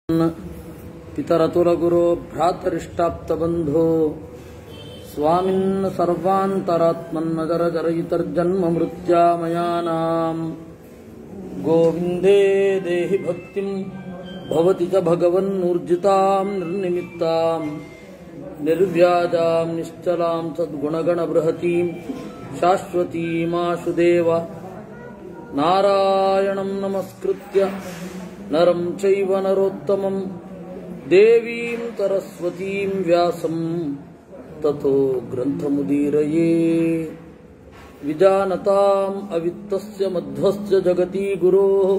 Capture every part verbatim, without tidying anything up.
ಪಿತರತುಲಗುರೋ ಭ್ರಾತರಿಷ್ಟಾಪ್ತಬಂಧೋ ಸ್ವಾಮಿನ್ ಸರ್ವಾಂತರಾತ್ಮನ್ನಜರ ಜರಯಿತರ್ಜನ್ಮ ಮೃತ್ಯಾಮಯಾನಾಂ ಗೋವಿಂದೇ ದೇಹಿ ಭಕ್ತಿಂ ಭವತಿ ಚ ಭಗವನ್ನೂರ್ಜಿತಾಂ ನಿರ್ನಿಮಿತ್ತಾಂ ನಿರ್ವ್ಯಾಜಾಂ ನಿಶ್ಚಲಾಂ ಸದ್ಗುಣಗಣ ಬೃಹತೀಂ ಶಾಶ್ವತೀಮಾಶುದೇವ ನಾರಾಯಣಂ ನಮಸ್ಕೃತ್ಯ ನರಂ ಚೈವ ನರೋತ್ತಮಂ ದೇವೀಂ ಸರಸ್ವತೀಂ ವ್ಯಾಸಂ ತಥೋ ಗ್ರಂಥಮುದೀರಯೇ ವಿಜಾನತಾಂ ಅವಿತ್ತಸ್ಯ ಮಧ್ವಸ್ಯ ಜಗತಿ ಗುರೋಃ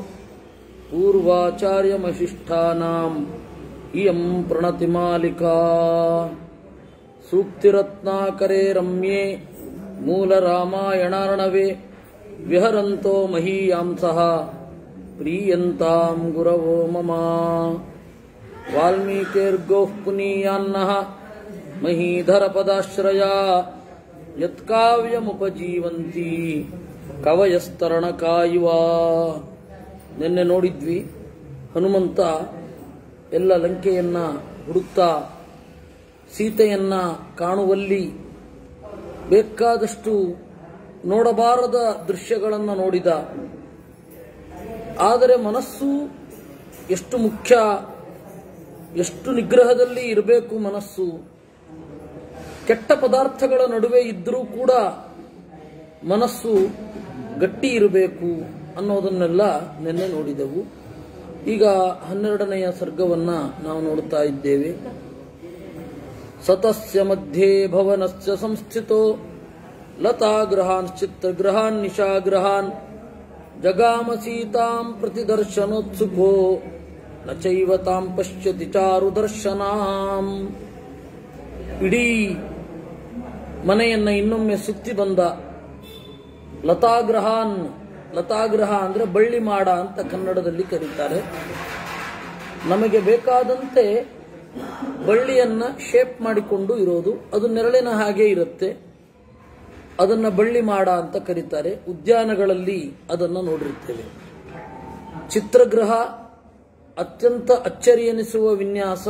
ಪೂರ್ವಾಚಾರ್ಯಮಶಿಷ್ಠಾನಾಂ ಇಯಂ ಪ್ರಣತಿಮಾಲಿಕಾ ಸೂಕ್ತಿರತ್ನಾಕರೇ ರಮ್ಯೇ ಮೂಲರಾಮಾಯಣಾರ್ಣವೇ ವಿಹರಂತೋ ಮಹೀಯಾಂಸಃ ಪ್ರೀಯಂತಾಂ ಗುರವೋ ಮಮ ವಾಲ್ಮೀಕಿರ್ಗೋಃ ಪುನೀಯಾನ್ನಃ ಮಹೀಧರ ಪದಾಶ್ರಯಾ ಯತ್ಕಾವ್ಯಮುಪಜೀವಂತಿ ಕವಯಸ್ತರಣಕಾ ಇವ. ನಿನ್ನೆ ನೋಡಿದ್ವಿ, ಹನುಮಂತ ಎಲ್ಲ ಲಂಕೆಯನ್ನ ಹುಡುಕ್ತಾ ಸೀತೆಯನ್ನ ಕಾಣುವಲ್ಲಿ ಬೇಕಾದಷ್ಟು ನೋಡಬಾರದ ದೃಶ್ಯಗಳನ್ನು ನೋಡಿದ. ಆದರೆ ಮನಸ್ಸು ಎಷ್ಟು ಮುಖ್ಯ, ಎಷ್ಟು ನಿಗ್ರಹದಲ್ಲಿ ಇರಬೇಕು ಮನಸ್ಸು. ಕೆಟ್ಟ ಪದಾರ್ಥಗಳ ನಡುವೆ ಇದ್ದರೂ ಕೂಡ ಮನಸ್ಸು ಗಟ್ಟಿ ಇರಬೇಕು ಅನ್ನೋದನ್ನೆಲ್ಲ ನಿನ್ನೆ ನೋಡಿದೆವು. ಈಗ ಹನ್ನೆರಡನೆಯ ಸರ್ಗವನ್ನ ನಾವು ನೋಡುತ್ತಾ ಇದ್ದೇವೆ. ಸತಸ್ಯ ಮಧ್ಯೆ ಭವನಸ್ಯ ಸಂಸ್ಥಿತೋ ಲತಾಗ್ರಹಾನ್ ಚಿತ್ರಗ್ರಹಾನ್ ನಿಶಾಗ್ರಹಾನ್ ಜಗಾಮ ಸೀತಾಂ ಪ್ರತಿದರ್ಶನೋತ್ಸುಕೋ ನ ಚೈವ ತಾಂ ಪಶ್ಯತಿ ಚಾರು ದರ್ಶನಾಂ. ಇಡೀ ಮನೆಯನ್ನ ಇನ್ನೊಮ್ಮೆ ಸುತ್ತಿ ಬಂದ. ಲತಾಗ್ರಹಾನ್, ಲತಾಗ್ರಹ ಅಂದ್ರೆ ಬಳ್ಳಿ ಮಾಡ ಅಂತ ಕನ್ನಡದಲ್ಲಿ ಕರೀತಾರೆ. ನಮಗೆ ಬೇಕಾದಂತೆ ಬಳ್ಳಿಯನ್ನ ಶೇಪ್ ಮಾಡಿಕೊಂಡು ಇರೋದು, ಅದು ನೆರಳಿನ ಹಾಗೆ ಇರುತ್ತೆ. ಅದನ್ನ ಬಳ್ಳಿ ಮಾಡ ಅಂತ ಕರೀತಾರೆ. ಉದ್ಯಾನಗಳಲ್ಲಿ ಅದನ್ನ ನೋಡಿರುತ್ತೇವೆ. ಚಿತ್ರಗ್ರಹ ಅತ್ಯಂತ ಅಚ್ಚರಿ ಎನಿಸುವ ವಿನ್ಯಾಸ.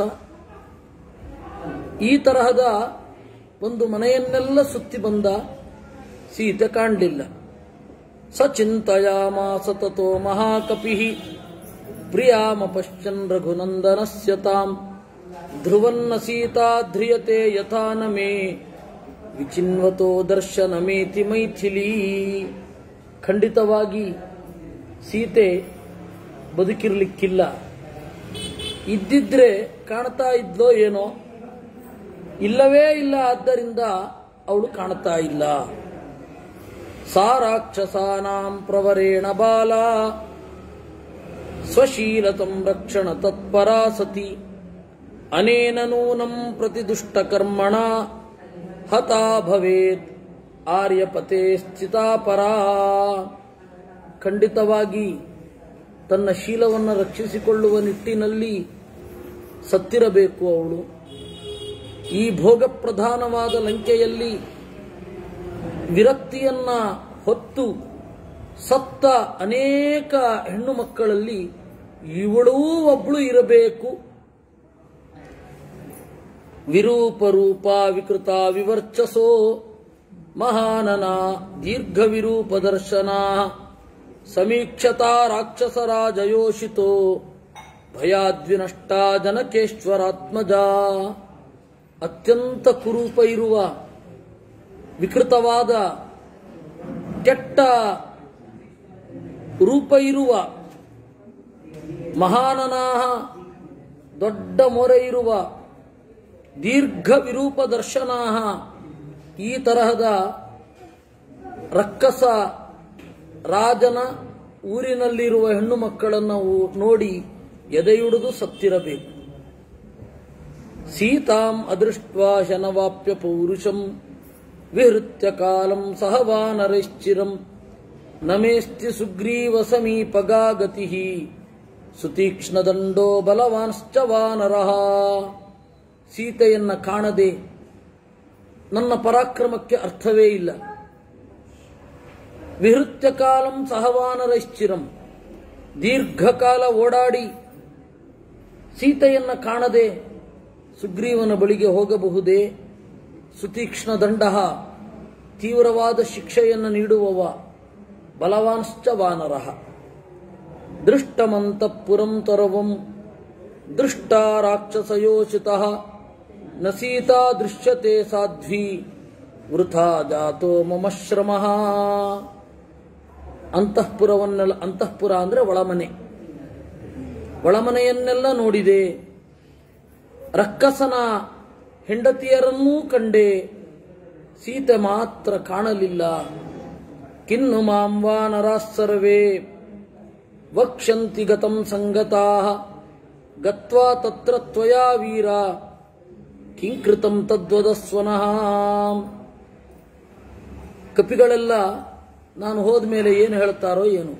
ಈ ತರಹದ ಒಂದು ಮನೆಯನ್ನೆಲ್ಲ ಸುತ್ತಿ ಬಂದ. ಸೀತೆ ಕಾಣಲಿಲ್ಲ. ಸಚಿಂತಯಾಮಾಸ ತತೋ ಮಹಾಕಪಿಃ ಪ್ರಿಯಾಮಪಶ್ಯನ್ ರಘುನಂದನಸ್ಯ ತಾಂ ಧ್ರುವನ್ನ ಸೀತಾ ಧ್ರಿಯತೆ ಯಥಾ ನ ಮೇ ವಿಚಿನ್ವತೋ ದರ್ಶನಮೇತಿ ಮೈಥಿಲೀ. ಖಂಡಿತವಾಗಿ ಸೀತೆ ಬದುಕಿರ್ಲಿಕ್ಕಿಲ್ಲ. ಇದ್ದಿದ್ರೆ ಕಾಣ್ತಾ ಇದ್ಲೋ ಏನೋ, ಇಲ್ಲವೇ ಇಲ್ಲ. ಆದ್ದರಿಂದ ಅವಳು ಕಾಣ್ತಾ ಇಲ್ಲ. ಸಾ ರಾಕ್ಷಸಾನಾಂ ಪ್ರವರೇಣ ಬಾಲ ಸ್ವಶೀಲತಂ ರಕ್ಷಣ ತತ್ಪರಾ ಸತಿ ಅನೇನ ನೂನಂ ಪ್ರತಿ ದುಷ್ಟಕರ್ಮಣ ಹತಾ ಭವೇತ್ ಆರ್ಯಪತೆ ಸ್ಥಿತಾ ಪರಾ. ಖಂಡಿತವಾಗಿ ತನ್ನ ಶೀಲವನ್ನು ರಕ್ಷಿಸಿಕೊಳ್ಳುವ ನಿಟ್ಟಿನಲ್ಲಿ ಸತ್ತಿರಬೇಕು ಅವಳು. ಈ ಭೋಗ ಪ್ರಧಾನವಾದ ಲಂಕೆಯಲ್ಲಿ ವಿರಕ್ತಿಯನ್ನ ಹೊತ್ತು ಸತ್ತ ಅನೇಕ ಹೆಣ್ಣು ಮಕ್ಕಳಲ್ಲಿ ಇವಳೂ ಒಬ್ಬಳು ಇರಬೇಕು. ವಿರೂಪ ರೂಪ ವಿಕೃತ ವಿವರ್ಚಸೋ ಮಹಾನನ ದೀರ್ಘ ವಿರೂಪ ದರ್ಶನ ಸಮೀಕ್ಷತಾ ರಾಕ್ಷಸರಾಜಯೋಷಿತೋ ಭಯಾದ್ವಿನಷ್ಟ ಜನಕೇಶ್ವರಾತ್ಮಜ. ಅತ್ಯಂತ ಕುರೂಪ ಇರುವ, ವಿಕೃತವಾದ, ಕೆಟ್ಟ ರೂಪ ಇರುವ, ಮಹಾನನಾಹ ದೊಡ್ಡ ಮೊರೆ ಇರುವ, ದೀರ್ಘ ವಿರೂಪ ದರ್ಶನಾಹ ಈ ತರಹದ ರಕ್ಕಸ ರಾಜನ ಊರಿನಲ್ಲಿರುವ ಹೆಣ್ಣು ಮಕ್ಕಳನ್ನು ನೋಡಿ ಎದೆಯುಡಿದು ಸತ್ತಿರಬೇಕು. ಸೀತಾಂ ಅದೃಷ್ಟ್ವಾ ಶನವಾಪ್ಯ ಪೌರುಷಂ ವಿಹೃತ್ಯ ಕಾಲಂ ಸಹ ವಾನರೈಶ್ಚಿರಂ ನಮೇಸ್ತಿ ಸುಗ್ರೀವ ಸಮೀಪಗಾ ಗತಿಃ ಸುತೀಕ್ಷ್ಣದಂಡೋ ಬಲವಾನ್ಶ್ಚ ವಾನರಃ. ಸೀತೆಯನ್ನ ಕಾಣದೆ ನನ್ನ ಪರಾಕ್ರಮಕ್ಕೆ ಅರ್ಥವೇ ಇಲ್ಲ. ವಿಹೃತ್ಯ ಕಾಲಂ ಸಹವಾನರೈಶ್ಚಿರಂ, ದೀರ್ಘಕಾಲ ಓಡಾಡಿ ಸೀತೆಯನ್ನ ಕಾಣದೆ ಸುಗ್ರೀವನ ಬಳಿಗೆ ಹೋಗಬಹುದೇ? ಸುತೀಕ್ಷ್ಣ ದಂಡ, ತೀವ್ರವಾದ ಶಿಕ್ಷೆಯನ್ನು ನೀಡುವವ, ಬಲವಾನ್ಶ್ಚ ವಾನರಃ. ದೃಷ್ಟಮಂತಃಪುರಂ ತರವಂ ದೃಷ್ಟ ರಾಕ್ಷಸಯೋಚಿತಃ ನ ಸೀತಾ ದೃಶ್ಯತೆ ಸಾಧ್ವಿ ವೃಥಾ ಜಾತೋ ಮಮ ಶ್ರಮಃ. ಅಂತಃಪುರವನ್ನೆಲ್ಲ, ಅಂತಃಪುರ ಅಂದ್ರೆ ಒಳಮನೆ, ಒಳಮನೆಯನ್ನೆಲ್ಲ ನೋಡಿದೆ, ರಕ್ಕಸನ ಹೆಂಡತಿಯರನ್ನೂ ಕಂಡೆ, ಸೀತೆ ಮಾತ್ರ ಕಾಣಲಿಲ್ಲ. ಕಿನ್ನು ಮಾಂ ವಾನರಾಃ ಸರ್ವೇ ವಕ್ಷ್ಯಂತಿ ಗತಂ ಸಂಗತಾಃ ಗತ್ವಾ ತತ್ರ ತ್ವಯಾ ವೀರ ಕಿಂಕೃತಂ ತದ್ವದಸ್ವನಃ. ಕಪಿಗಳೆಲ್ಲ ನಾನು ಹೋದ ಮೇಲೆ ಏನು ಹೇಳ್ತಾರೋ ಏನು.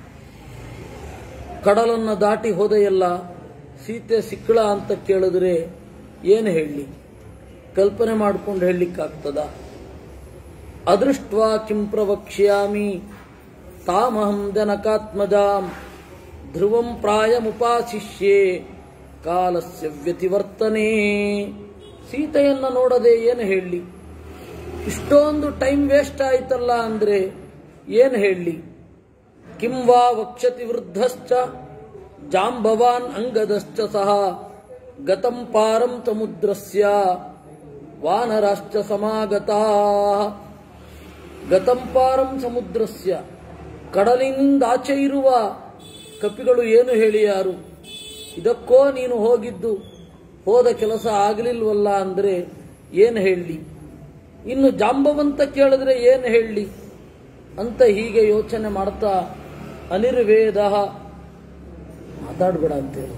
ಕಡಲನ್ನು ದಾಟಿ ಹೋದೆಯಲ್ಲ, ಸೀತೆ ಸಿಕ್ಕಳ ಅಂತ ಕೇಳಿದ್ರೆ ಏನು ಹೇಳಲಿ? ಕಲ್ಪನೆ ಮಾಡಿಕೊಂಡು ಹೇಳಲಿಕ್ಕಾಗ್ತದ? ಅದೃಷ್ಟ್ವಾ ಕಿಂ ಪ್ರವಕ್ಷ್ಯಾಮಿ ತಾಮಹಂ ಜನಕಾತ್ಮಜಾಂ ಧ್ರುವಂ ಪ್ರಾಯಮುಪಾಶಿಷ್ಯೆ ಕಾಲಸ್ಯ ವ್ಯತಿವರ್ತನೆ. ಸೀತೆಯನ್ನ ನೋಡದೆ ಏನು ಹೇಳಲಿ? ಇಷ್ಟೊಂದು ಟೈಮ್ ವೇಸ್ಟ್ ಆಯ್ತಲ್ಲ ಅಂದ್ರೆ ಏನು ಹೇಳಲಿ? ಕಿಂ ವಾ ವಕ್ಷ್ಯತಿ ವೃದ್ಧಶ್ಚ ಜಾಂಬವಾನ್ ಅಂಗದಶ್ಚ ಸಹ ಗತಂ ಪಾರಂ ಸಮುದ್ರಸ್ಯ ವಾನರಾಶ್ಚ ಸಮಾಗತಾಃ. ಗತಂ ಪಾರಂ ಸಮುದ್ರಸ್ಯ, ಕಡಲಿನಿಂದಾಚೆ ಇರುವ ಕಪಿಗಳು ಏನು ಹೇಳಿಯಾರು? ಇದಕ್ಕೋ ನೀನು ಹೋಗಿದ್ದು, ಹೋದ ಕೆಲಸ ಆಗಲಿಲ್ವಲ್ಲ ಅಂದ್ರೆ ಏನು ಹೇಳಲಿ? ಇನ್ನು ಜಾಂಬವಂತ ಕೇಳಿದ್ರೆ ಏನು ಹೇಳಲಿ ಅಂತ ಹೀಗೆ ಯೋಚನೆ ಮಾಡ್ತಾ ಅನಿರ್ವೇದ, ಮಾತಾಡ್ಬೇಡ ಅಂತೇಳಿ,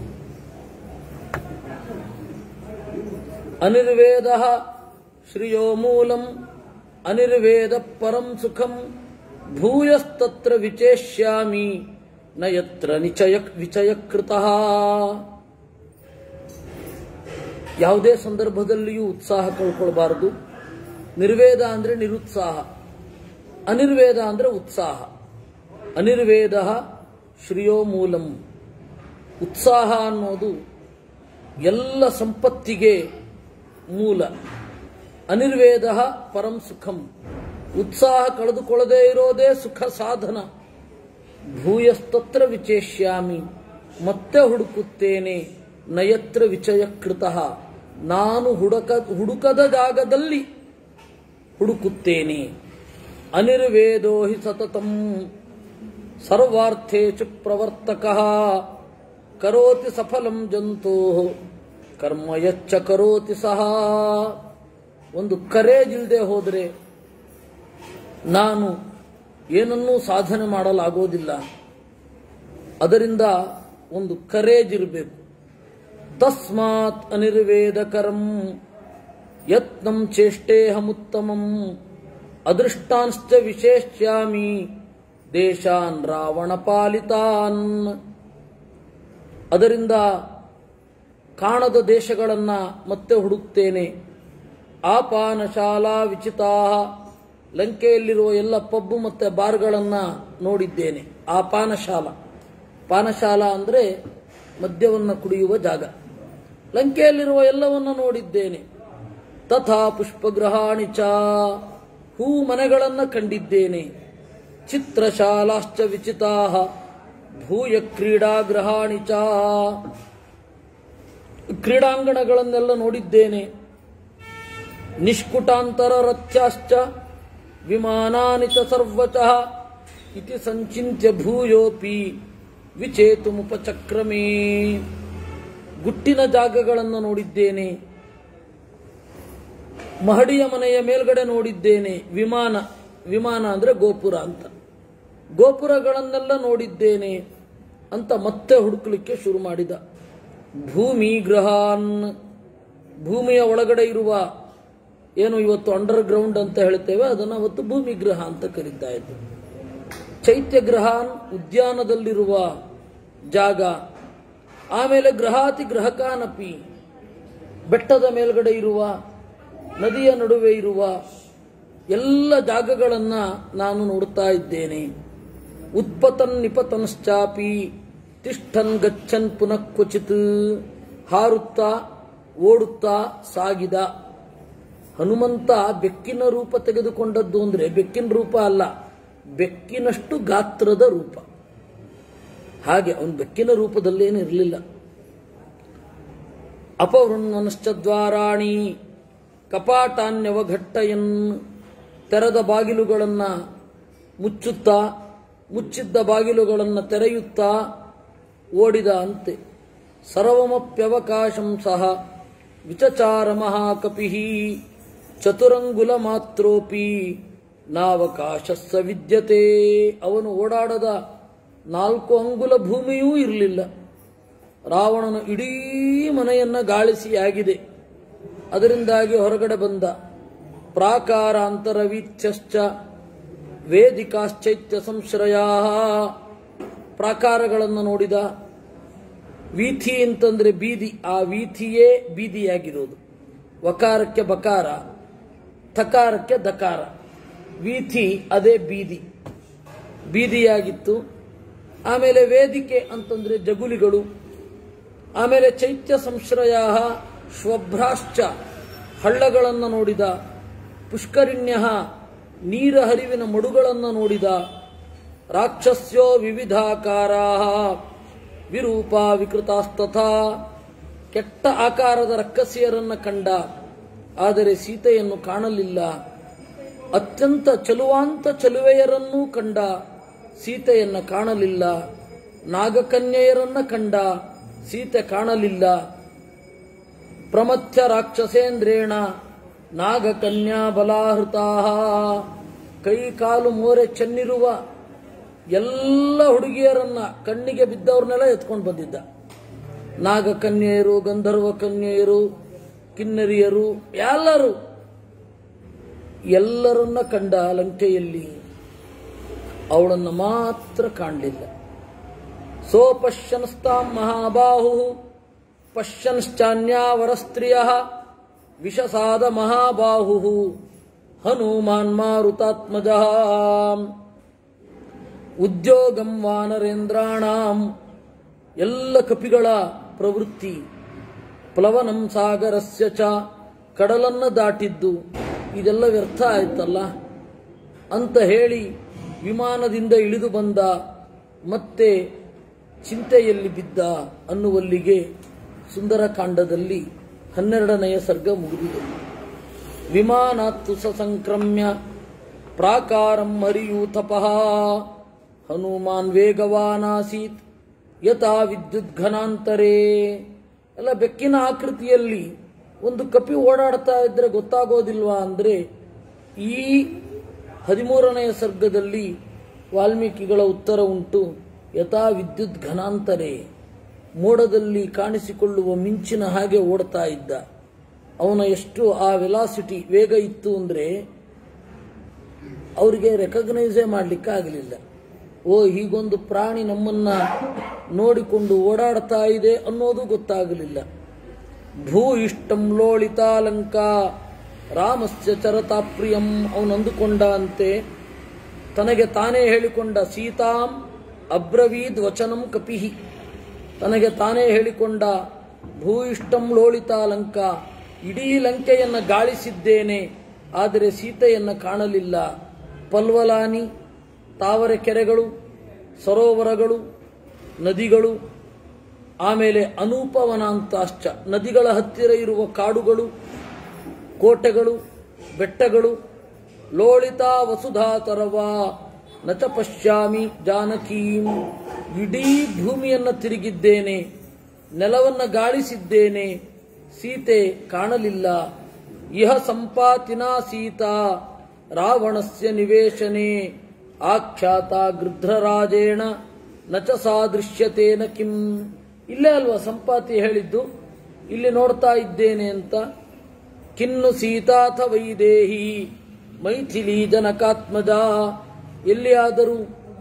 ಅನಿರ್ವೇದ ಶ್ರಿಯೋ ಮೂಲಂ ಅನಿರ್ವೇದ ಪರಂ ಸುಖಂ ಭೂಯಸ್ತತ್ರ ವಿಚೇಷ್ಯಾಮಿ ನ ಯತ್ರ ನಿಚಯ ವಿಚಯಕೃತಃ. ಯಾವುದೇ ಸಂದರ್ಭದಲ್ಲಿಯೂ ಉತ್ಸಾಹ ಕಳ್ಕೊಳ್ಬಾರದು. ನಿರ್ವೇದ ಅಂದ್ರೆ ನಿರುತ್ಸಾಹ, ಅನಿರ್ವೇದ ಅಂದ್ರೆ ಉತ್ಸಾಹ. ಅನಿರ್ವೇದ ಶ್ರಿಯೋ ಮೂಲಂ, ಉತ್ಸಾಹ ಅನ್ನೋದು ಎಲ್ಲ ಸಂಪತ್ತಿಗೆ ಮೂಲ. ಅನಿರ್ವೇದ ಪರಂ ಸುಖಂ, ಉತ್ಸಾಹ ಕಳೆದುಕೊಳ್ಳದೇ ಇರೋದೇ ಸುಖ ಸಾಧನ. ಭೂಯಸ್ತತ್ರ ವಿಚೇಷ್ಯಾಮಿ, ಮತ್ತೆ ಹುಡುಕುತ್ತೇನೆ. ನಯತ್ರ ವಿಚಯಕೃತಃ, ನಾನು ಹುಡುಕ ಹುಡುಕದ ಜಾಗದಲ್ಲಿ ಹುಡುಕುತ್ತೇನೆ. ಅನಿರ್ವೇದೋ ಹಿ ಸತತಂ ಸರ್ವಾರ್ಥೇಷು ಪ್ರವರ್ತಕಃ ಕರೋತಿ ಸಫಲಂ ಜಂತೋ ಕರ್ಮ ಯಚ್ಚ ಕರೋತಿ ಸಹ. ಒಂದು ಕರೇಜ್ ಇಲ್ಲದೆ ಹೋದರೆ ನಾನು ಏನನ್ನೂ ಸಾಧನೆ ಮಾಡಲಾಗೋದಿಲ್ಲ. ಅದರಿಂದ ಒಂದು ಕರೇಜ್ ಇರಬೇಕು. ತಸ್ಮಾತ್ ಅನಿರ್ವೇದಕರಂ ಯತ್ನಂ ಚೇಷ್ಟೇಹಮುತ್ತಮಂ ಅದೃಷ್ಟಾಂಶ್ಚ ವಿಶೇಷ್ಯಾಮಿ ದೇಶಾನ್ ರಾವಣ ಪಾಲಿತಾನ್. ಅದರಿಂದ ಕಾಣದ ದೇಶಗಳನ್ನ ಮತ್ತೆ ಹುಡುಕ್ತೇನೆ. ಆಪಾನಶಾಲಾ ವಿಚಿತಾ, ಲಂಕೆಯಲ್ಲಿರುವ ಎಲ್ಲ ಪಬ್ಬು ಮತ್ತೆ ಬಾರ್ಗಳನ್ನ ನೋಡಿದ್ದೇನೆ. ಆಪಾನಶಾಲ, ಪಾನಶಾಲ ಅಂದ್ರೆ ಮದ್ಯವನ್ನು ಕುಡಿಯುವ ಜಾಗ. ಲಂಕೆಯಲ್ಲಿರುವ ಎಲ್ಲವನ್ನ ನೋಡಿದ್ದೇನೆ. ತಥಾ ಪುಷ್ಪಗೃಹಾಣಿ ಚ, ಹೂ ಮನೆಗಳನ್ನ ಕಂಡಿದ್ದೇನೆ. ಚಿತ್ರಶಾಲಾಶ್ಚ ವಿಚಿತಾ ಭೂಯ ಕ್ರೀಡಾಗೃಹಾಣಿ ಚ, ಕ್ರೀಡಾಂಗಣಗಳನ್ನೆಲ್ಲ ನೋಡಿದ್ದೇನೆ. ನಿಷ್ಕುಟಾಂತರ ರಥ್ಯಾಶ್ಚ ವಿಮಾನಾನಿ ಚ ಸರ್ವತಃ ಇತಿ ಸಂಚಿಂತ್ಯ ಭೂಯೋಪಿ ವಿಚೇತುಮುಪಚಕ್ರಮೇ. ಗುಟ್ಟಿನ ಜಾಗಗಳನ್ನು ನೋಡಿದ್ದೇನೆ. ಮಹಡಿಯ ಮನೆಯ ಮೇಲ್ಗಡೆ ನೋಡಿದ್ದೇನೆ. ವಿಮಾನ, ವಿಮಾನ ಅಂದ್ರೆ ಗೋಪುರ ಅಂತ, ಗೋಪುರಗಳನ್ನೆಲ್ಲ ನೋಡಿದ್ದೇನೆ ಅಂತ ಮತ್ತೆ ಹುಡುಕಲಿಕ್ಕೆ ಶುರು ಮಾಡಿದ. ಭೂಮಿ ಗೃಹಾನ್, ಭೂಮಿಯ ಒಳಗಡೆ ಇರುವ ಏನು ಇವತ್ತು ಅಂಡರ್ ಗ್ರೌಂಡ್ ಅಂತ ಹೇಳ್ತೇವೆ, ಅದನ್ನು ಅವತ್ತು ಭೂಮಿ ಗೃಹ ಅಂತ ಕರೀತಾ ಇದ್ದು. ಚೈತ್ಯಗೃಹಾನ್, ಉದ್ಯಾನದಲ್ಲಿರುವ ಜಾಗ. ಆಮೇಲೆ ಗೃಹಾತಿ ಗೃಹಕಾನಪಿ, ಬೆಟ್ಟದ ಮೇಲ್ಗಡೆ ಇರುವ, ನದಿಯ ನಡುವೆ ಇರುವ ಎಲ್ಲ ಜಾಗಗಳನ್ನ ನಾನು ನೋಡ್ತಾ ಇದ್ದೇನೆ. ಉತ್ಪತನ್ ನಿಪತನ್ಶ್ಚಾಪಿ ತಿಷ್ಠನ್ ಗಚ್ಚನ್ ಪುನಃ ಕ್ವಚಿತ್, ಹಾರುತ್ತಾ ಓಡುತ್ತಾ ಸಾಗಿದ. ಹನುಮಂತ ಬೆಕ್ಕಿನ ರೂಪ ತೆಗೆದುಕೊಂಡದ್ದು ಅಂದ್ರೆ ಬೆಕ್ಕಿನ ರೂಪ ಅಲ್ಲ, ಬೆಕ್ಕಿನಷ್ಟು ಗಾತ್ರದ ರೂಪ. ಹಾಗೆ ಅವನು ಬೆಕ್ಕಿನ ರೂಪದಲ್ಲೇನು ಇರಲಿಲ್ಲ. ಅಪವೃನ್ನಶ್ಚದ್ವಾರಾಣಿ ಕಪಾಟಾನ್ಯವಘಟ್ಟಯನ್, ತೆರೆದ ಬಾಗಿಲುಗಳನ್ನು ಮುಚ್ಚುತ್ತಾ ಮುಚ್ಚಿದ್ದ ಬಾಗಿಲುಗಳನ್ನು ತೆರೆಯುತ್ತಾ ಓಡಿದ ಅಂತೆ. ಸರ್ವಮಪ್ಯವಕಾಶಂ ಸಹ ವಿಚಚಾರ ಮಹಾಕಪಿಃ ಚತುರಂಗುಲ ಮಾತ್ರೋಪಿ ನಾವಕಾಶಸ್ಸ ವಿದ್ಯತೆ. ಅವನು ಓಡಾಡದ ನಾಲ್ಕು ಅಂಗುಲ ಭೂಮಿಯೂ ಇರಲಿಲ್ಲ. ರಾವಣನ ಇಡೀ ಮನೆಯನ್ನ ಗಾಳಿಸಿಯಾಗಿದೆ. ಅದರಿಂದಾಗಿ ಹೊರಗಡೆ ಬಂದ. ಪ್ರಾಕಾರಾಂತರವೀಥ್ಯಶ್ಚ ವೇದಿಕಾಶ್ಚೈತ್ಯ ಸಂಶ್ರಯಾ, ಪ್ರಾಕಾರಗಳನ್ನು ನೋಡಿದ. ವೀಥಿ ಅಂತಂದ್ರೆ ಬೀದಿ, ಆ ವೀಥಿಯೇ ಬೀದಿಯಾಗಿರೋದು. ವಕಾರಕ್ಕೆ ಬಕಾರ, ಥಕಾರಕ್ಕೆ ದಕಾರ. ವೀಥಿ ಅದೇ ಬೀದಿ, ಬೀದಿಯಾಗಿತ್ತು. ಆಮೇಲೆ ವೇದಿಕೆ ಅಂತಂದ್ರೆ ಜಗುಲಿಗಳು. ಆಮೇಲೆ ಚೈತ್ಯ ಸಂಶ್ರಯ ಶ್ವಭ್ರಾಶ್ಚ, ಹಳ್ಳಗಳನ್ನು ನೋಡಿದ. ಪುಷ್ಕರಿಣ್ಯ, ನೀರ ಹರಿವಿನ ಮಡುಗಳನ್ನು ನೋಡಿದ. ರಾಕ್ಷಸ್ಯೋ ವಿವಿಧಾಕಾರಾ ವಿರೂಪ ವಿಕೃತಾಸ್ತಥಾ, ಕೆಟ್ಟ ಆಕಾರದ ರಕ್ಕಸಿಯರನ್ನು ಕಂಡ. ಆದರೆ ಸೀತೆಯನ್ನು ಕಾಣಲಿಲ್ಲ. ಅತ್ಯಂತ ಚಲುವಾಂತ ಚಲುವೆಯರನ್ನೂ ಕಂಡ, ಸೀತೆಯನ್ನ ಕಾಣಲಿಲ್ಲ. ನಾಗಕನ್ಯೆಯರನ್ನ ಕಂಡ, ಸೀತೆ ಕಾಣಲಿಲ್ಲ. ಪ್ರಮಥ್ಯ ರಾಕ್ಷಸೇಂದ್ರೇಣ ನಾಗಕನ್ಯಾ ಬಲಾಹೃತಾ, ಕೈ ಕಾಲು ಮೋರೆ ಚೆನ್ನಿರುವ ಎಲ್ಲ ಹುಡುಗಿಯರನ್ನ ಕಣ್ಣಿಗೆ ಬಿದ್ದವ್ರನ್ನೆಲ್ಲ ಎತ್ಕೊಂಡು ಬಂದಿದ್ದ. ನಾಗಕನ್ಯೆಯರು, ಗಂಧರ್ವ ಕನ್ಯೆಯರು, ಕಿನ್ನರಿಯರು, ಎಲ್ಲರೂ ಎಲ್ಲರನ್ನ ಕಂಡ ಲಂಕೆಯಲ್ಲಿ. ಅವಳನ್ನು ಮಾತ್ರ ಕಾಣಲಿಲ್ಲ. ಸೋಪಶ್ಯನ್ಸ್ತಾಂ ಮಹಾಬಾಹು ಪಶ್ಯನ್ಶ್ಚಾನ್ಯಾವರಸ್ತ್ರಿಯ ವಿಷಸಾದ ಮಹಾಬಾಹು ಹನುಮಾನ್ ಮಾರುತಾತ್ಮಜ. ಉದ್ಯೋಗಂ ವಾನರೇಂದ್ರಾಣಾಂ, ಎಲ್ಲ ಕಪಿಗಳ ಪ್ರವೃತ್ತಿ. ಪ್ಲವನಂ ಸಾಗರಸ್ಯ ಚ, ಕಡಲನ್ನು ದಾಟಿದ್ದು. ಇದೆಲ್ಲ ವ್ಯರ್ಥ ಆಯ್ತಲ್ಲ ಅಂತ ಹೇಳಿ ವಿಮಾನದಿಂದ ಇಳಿದು ಬಂದ. ಮತ್ತೆ ಚಿಂತೆಯಲ್ಲಿ ಬಿದ್ದ ಅನ್ನುವಲ್ಲಿಗೆ ಸುಂದರಕಾಂಡದಲ್ಲಿ ಹನ್ನೆರಡನೆಯ ಸರ್ಗ ಮುಗಿದಿದೆ. ವಿಮಾನಾತ್ತು ಸ ಸಂಕ್ರಮ್ಯ ಪ್ರಾಕಾರಂ ಹರಿಯೂಥಪಃ ಹನುಮಾನ್ ವೇಗವಾನಾಸೀತ್ ಯಥಾ ವಿದ್ಯುತ್ ಘನಾಂತರೇ. ಎಲ್ಲ ಬೆಕ್ಕಿನ ಆಕೃತಿಯಲ್ಲಿ ಒಂದು ಕಪಿ ಓಡಾಡ್ತಾ ಇದ್ರೆ ಗೊತ್ತಾಗೋದಿಲ್ವಾ ಅಂದ್ರೆ, ಈ ಹದಿಮೂರನೆಯ ಸರ್ಗದಲ್ಲಿ ವಾಲ್ಮೀಕಿಗಳ ಉತ್ತರ ಉಂಟು. ಯಥಾ ವಿದ್ಯುತ್ ಘನಾಂತರೇ, ಮೋಡದಲ್ಲಿ ಕಾಣಿಸಿಕೊಳ್ಳುವ ಮಿಂಚಿನ ಹಾಗೆ ಓಡ್ತಾ ಇದ್ದ. ಅವನ ಎಷ್ಟು ಆ ವೆಲಾಸಿಟಿ, ವೇಗ ಇತ್ತು ಅಂದ್ರೆ ಅವರಿಗೆ ರೆಕಗ್ನೈಸೇ ಮಾಡಲಿಕ್ಕೆ ಆಗಲಿಲ್ಲ. ಓ, ಹೀಗೊಂದು ಪ್ರಾಣಿ ನಮ್ಮನ್ನ ನೋಡಿಕೊಂಡು ಓಡಾಡ್ತಾ ಇದೆ ಅನ್ನೋದು ಗೊತ್ತಾಗಲಿಲ್ಲ. ಭೂ ಇಷ್ಟಂ ಲೋಳಿತಾಲಂಕಾ ರಾಮಸ್ಯ ಚರತಾ ಪ್ರಿಯಂ, ಅವನು ಅಂದುಕೊಂಡ ಅಂತೆ, ತನಗೆ ತಾನೇ ಹೇಳಿಕೊಂಡ. ಸೀತಾಂ ಅಬ್ರವೀದ್ ವಚನಂ ಕಪಿಹಿ, ತನಗೆ ತಾನೇ ಹೇಳಿಕೊಂಡ. ಭೂ ಇಷ್ಟಂ ಲೋಳಿತಾಲಂಕಾ, ಇಡೀ ಲಂಕೆಯನ್ನ ಗಾಳಿಸಿದ್ದೇನೆ, ಆದರೆ ಸೀತೆಯನ್ನ ಕಾಣಲಿಲ್ಲ. ಪಲ್ವಲಾನಿ, ತಾವರೆ ಕೆರೆಗಳು, ಸರೋವರಗಳು, ನದಿಗಳು, ಆಮೇಲೆ ಅನೂಪವನಾಂತಾಶ್ಚ, ನದಿಗಳ ಹತ್ತಿರ ಇರುವ ಕಾಡುಗಳು, ಕೋಟೆಗಳು, ಬೆಟ್ಟಗಳು. ಲೋಳಿತಾ ವಸುಧಾತರವಾ ನಚ ಪಶ್ಯಾಮಿ ಜಾನಕೀಂ, ಇಡೀ ಭೂಮಿಯನ್ನು ತಿರುಗಿದ್ದೇನೆ, ನೆಲವನ್ನು ಗಾಳಿಸಿದ್ದೇನೆ, ಸೀತೆ ಕಾಣಲಿಲ್ಲ. ಇಹ ಸಂಪಾತಿನಾ ಸೀತಾ ರಾವಣಸ್ಯ ನಿವೇಶನೆ ಆಖ್ಯಾತ ಗೃಧ್ರರಾಜೇಣ ನಚ ಸಾದೃಶ್ಯತೇನ ಕಿಂ. ಇಲ್ಲೇ ಅಲ್ವಾ ಸಂಪಾತಿ ಹೇಳಿದ್ದು, ಇಲ್ಲಿ ನೋಡ್ತಾ ಇದ್ದೇನೆ ಅಂತ. ಕಿನ್ನು ಸೀತಾಥ ವೈದೇಹಿ ಮೈಥಿಲಿ ಜನಕಾತ್ಮಜ, ಎಲ್ಲಿಯಾದರೂ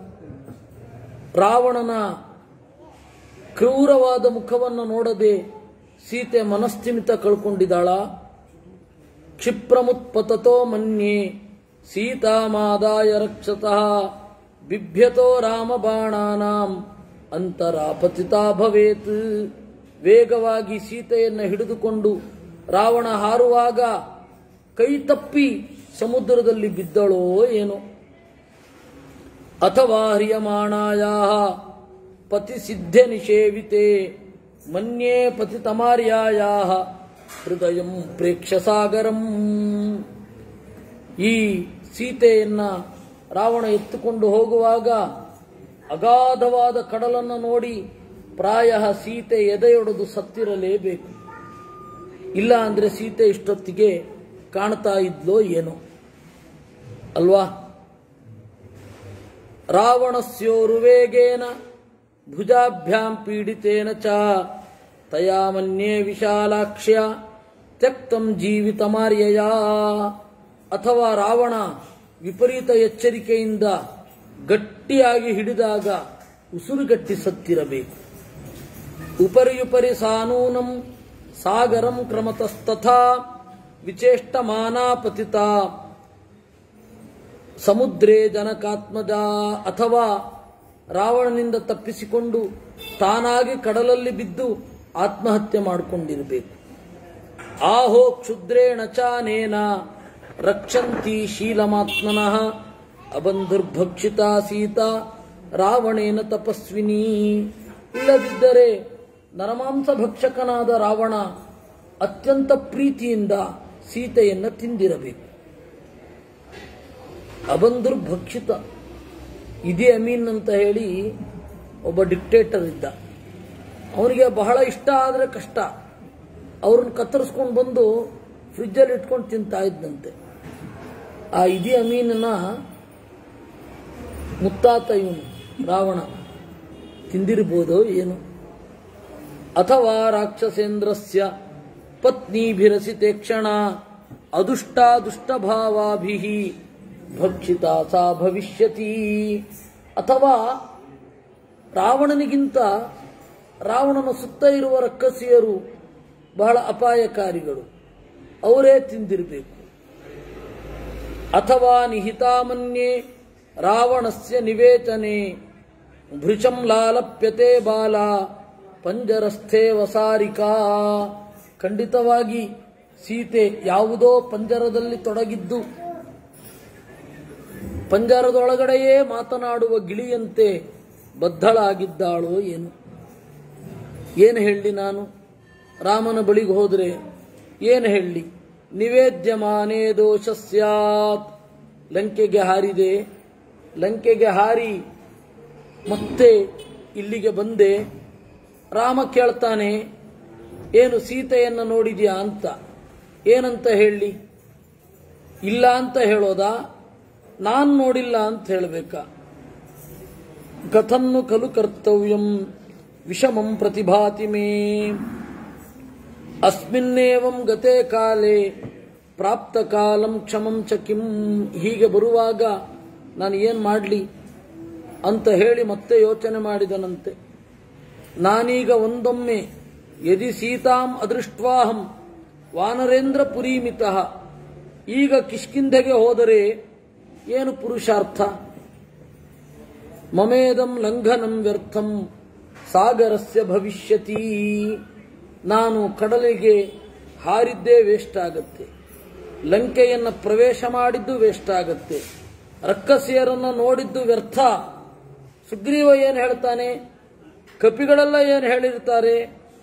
ರಾವಣನ ಕ್ರೂರವಾದ ಮುಖವನ್ನು ನೋಡದೆ ಸೀತೆ ಮನಸ್ಥಿಮಿತ ಕಳ್ಕೊಂಡಿದ್ದಾಳ. ಕ್ಷಿಪ್ರಮುತ್ಪತತೋ ಮನ್ಯೆ ಸೀತಾಮಾದಾಯ ರಕ್ಷತಃ ಬಿಭ್ಯತೋ ರಾಮ ಬಾಣಾನಾಂ ಅಂತರಾಪತಿತಾ ಭವೇತ್. ವೇಗವಾಗಿ ಸೀತೆಯನ್ನು ಹಿಡಿದುಕೊಂಡು ರಾವಣ ಹಾರುವಾಗ ಕೈ ತಪ್ಪಿ ಸಮುದ್ರದಲ್ಲಿ ಬಿದ್ದಳೋ ಏನೋ. ಅಥವಾ ಹ್ರಿಯಮಾಣಾಯಾ ಪತಿ ಸಿದ್ಧೆ ನಿಷೇವಿತೆ ಮನ್ಯೇ ಪತಿ ತಮಾರ್ಯಾಯಾ ಹೃದಯಂ ಪ್ರೇಕ್ಷಸಾಗರಂ. ಈ ಸೀತೆಯನ್ನ ರಾವಣ ಎತ್ತುಕೊಂಡು ಹೋಗುವಾಗ ಅಗಾಧವಾದ ಕಡಲನ್ನು ನೋಡಿ ಪ್ರಾಯ ಸೀತೆ ಎದೆಯೊಡೆದು ಸತ್ತಿರಲೇಬೇಕು. ಇಲ್ಲ ಅಂದ್ರೆ ಸೀತೆ ಇಷ್ಟೊತ್ತಿಗೆ ಕಾಣ್ತಾ ಇದ್ಲೋ ಏನೋ ಅಲ್ವಾ. ರಾವಣಸ್ಯೋರುವೇಗೇನ ಭುಜಾಭ್ಯಾಂ ಪೀಡಿತೇನ ಚ ತಯಾ ಮನ್ಯೇ ವಿಶಾಲಾಕ್ಷ್ಯ ತ್ಯಕ್ತಂ ಜೀವಿತಮಾರ್ಯಯ. ಅಥವಾ ರಾವಣ ವಿಪರೀತ ಎಚ್ಚರಿಕೆಯಿಂದ ಗಟ್ಟಿಯಾಗಿ ಹಿಡಿದಾಗ ಉಸುರುಗಟ್ಟಿ ಸತ್ತಿರಬೇಕು. ಉಪರಿಯುಪರಿ ಸಾನೂನಂ ಸಾಗರಂ ಕ್ರಮತಸ್ತಥಾ ವಿಚೇಷ್ಟಮಾನಾ ಪತಿತಾ ಸಮುದ್ರೇ ಜನಕಾತ್ಮಜ. ಅಥವಾ ರಾವಣನಿಂದ ತಪ್ಪಿಸಿಕೊಂಡು ತಾನಾಗಿ ಕಡಲಲ್ಲಿ ಬಿದ್ದು ಆತ್ಮಹತ್ಯೆ ಮಾಡಿಕೊಂಡಿರಬೇಕು. ಆಹೋ ಕ್ಷುದ್ರೇಣ ಚಾನೇನ ರಕ್ಷಂತಿ ಶೀಲಮಾತ್ಮನಃ ಅಬಂಧುರ್ಭಕ್ಷಿತಾ ಸೀತಾ ರಾವಣೇನ ತಪಸ್ವಿನಿ. ಇಲ್ಲದಿದ್ದರೆ ನರಮಾಂಸ ಭಕ್ಷಕನಾದ ರಾವಣ ಅತ್ಯಂತ ಪ್ರೀತಿಯಿಂದ ಸೀತೆಯನ್ನು ತಿಂದಿರಬೇಕು. ಅಬಂಧುರ್ಭಕ್ಷಿತ. ಇದಿ ಅಮೀನ್ ಅಂತ ಹೇಳಿ ಒಬ್ಬ ಡಿಕ್ಟೇಟರ್ ಇದ್ದ. ಅವನಿಗೆ ಬಹಳ ಇಷ್ಟ ಆದರೆ ಕಷ್ಟ. ಅವ್ರನ್ನ ಕತ್ತರಿಸ್ಕೊಂಡು ಬಂದು ಫ್ರಿಜ್ಜಲ್ಲಿ ಇಟ್ಕೊಂಡು ತಿಂತಾ ಇದ್ದಂತೆ. ಆ ಇದಿ ಅಮೀನನ ಮುತ್ತಾತ ಇವನು ರಾವಣ ತಿಂದಿರಬಹುದೋ ಏನು. ಅಥವಾ ರಾಕ್ಷಸೇಂದ್ರಸ್ಯ ಪತ್ನೀಭಿರಸಿತೆ ಕ್ಷಣ ಅದುಷ್ಟಾ ದುಷ್ಟಭಾವಾಭಿಃ ಭಕ್ಷಿತಾ ಸಾ ಭವಿಷ್ಯತಿ. ಅಥವಾ ರಾವಣನಿಗಿಂತ ರಾವಣನ ಸುತ್ತ ಇರುವ ರಕ್ಕಸಿಯರು ಬಹಳ ಅಪಾಯಕಾರಿಗಳು, ಅವರೇ ತಿಂದಿರಬೇಕು. ಅಥವಾ ನಿಹಿತಾಮನ್ಯೇ ರಾವಣಸ್ಯ ನಿವೇಚನೆ ಭೃಶಂ ಲಾಲಪ್ಯತೆ ಬಾಲ ಪಂಜರಸ್ಥೇ ವಸಾರಿಕಾ. ಖಂಡಿತವಾಗಿ ಸೀತೆ ಯಾವುದೋ ಪಂಜರದಲ್ಲಿ ತೊಡಗಿದ್ದು ಪಂಜರದೊಳಗಡೆಯೇ ಮಾತನಾಡುವ ಗಿಳಿಯಂತೆ ಬದ್ಧಳಾಗಿದ್ದಾಳೋ ಏನು. ಏನು ಹೇಳಿ ನಾನು ರಾಮನ ಬಳಿಗೆ ಹೋದರೆ ಏನು ಹೇಳಿ. ನಿವೇದ್ಯಮಾನೇ ದೋಷ ಸ್ಯಾತ್. ಲಂಕೆಗೆ ಹಾರಿದೆ, ಲಂಕೆಗೆ ಹಾರಿ ಮತ್ತೆ ಇಲ್ಲಿಗೆ ಬಂದೆ. ರಾಮ ಕೇಳ್ತಾನೆ, ಏನು ಸೀತೆಯನ್ನು ನೋಡಿದ್ಯಾ ಅಂತ. ಏನಂತ ಹೇಳಿ? ಇಲ್ಲ ಅಂತ ಹೇಳೋದಾ, ನಾನು ನೋಡಿಲ್ಲ ಅಂತ ಹೇಳಬೇಕಾ? ಕಥನ್ನು ಖಲು ಕರ್ತವ್ಯಂ ವಿಷಮಂ ಪ್ರತಿಭಾತಿ ಮೇ ಅಸ್ಮಿನ್ನೇವಂ ಗತೆ ಕಾಲೇ ಪ್ರಾಪ್ತ ಕಾಲಂ ಕ್ಷಮಂ ಚ ಕಿಂ. ಹೀಗೆ ಬರುವಾಗ ನಾನು ಏನು ಮಾಡಲಿ ಅಂತ ಹೇಳಿ ಮತ್ತೆ ಯೋಚನೆ ಮಾಡಿದನಂತೆ. ನಾನೀಗ ಒಂದೊಮ್ಮೆ ಯದಿ ಸೀತಾಂ ಅದೃಷ್ಟ್ವಾಹಂ ವಾನರೇಂದ್ರ ಪುರೀಮಿತಃ. ಈಗ ಕಿಷ್ಕಿಂಧೆಗೆ ಹೋದರೆ ಏನು ಪುರುಷಾರ್ಥ? ಮಮೇದಂ ಲಂಘನಂ ವ್ಯರ್ಥಂ ಸಾಗರಸ್ಯ ಭವಿಷ್ಯತಿ. ನಾನು ಕಡಲಿಗೆ ಹಾರಿದ್ದೇ ವೇಸ್ಟ್ ಆಗತ್ತೆ, ಲಂಕೆಯನ್ನು ಪ್ರವೇಶ ಮಾಡಿದ್ದು ವೇಸ್ಟ್ ಆಗತ್ತೆ, ರಕ್ಕಸಿಯರನ್ನು ನೋಡಿದ್ದು ವ್ಯರ್ಥ. ಸುಗ್ರೀವ ಏನು ಹೇಳ್ತಾನೆ, ಕಪಿಗಳೆಲ್ಲ ಏನು ಹೇಳಿರ್ತಾರೆ,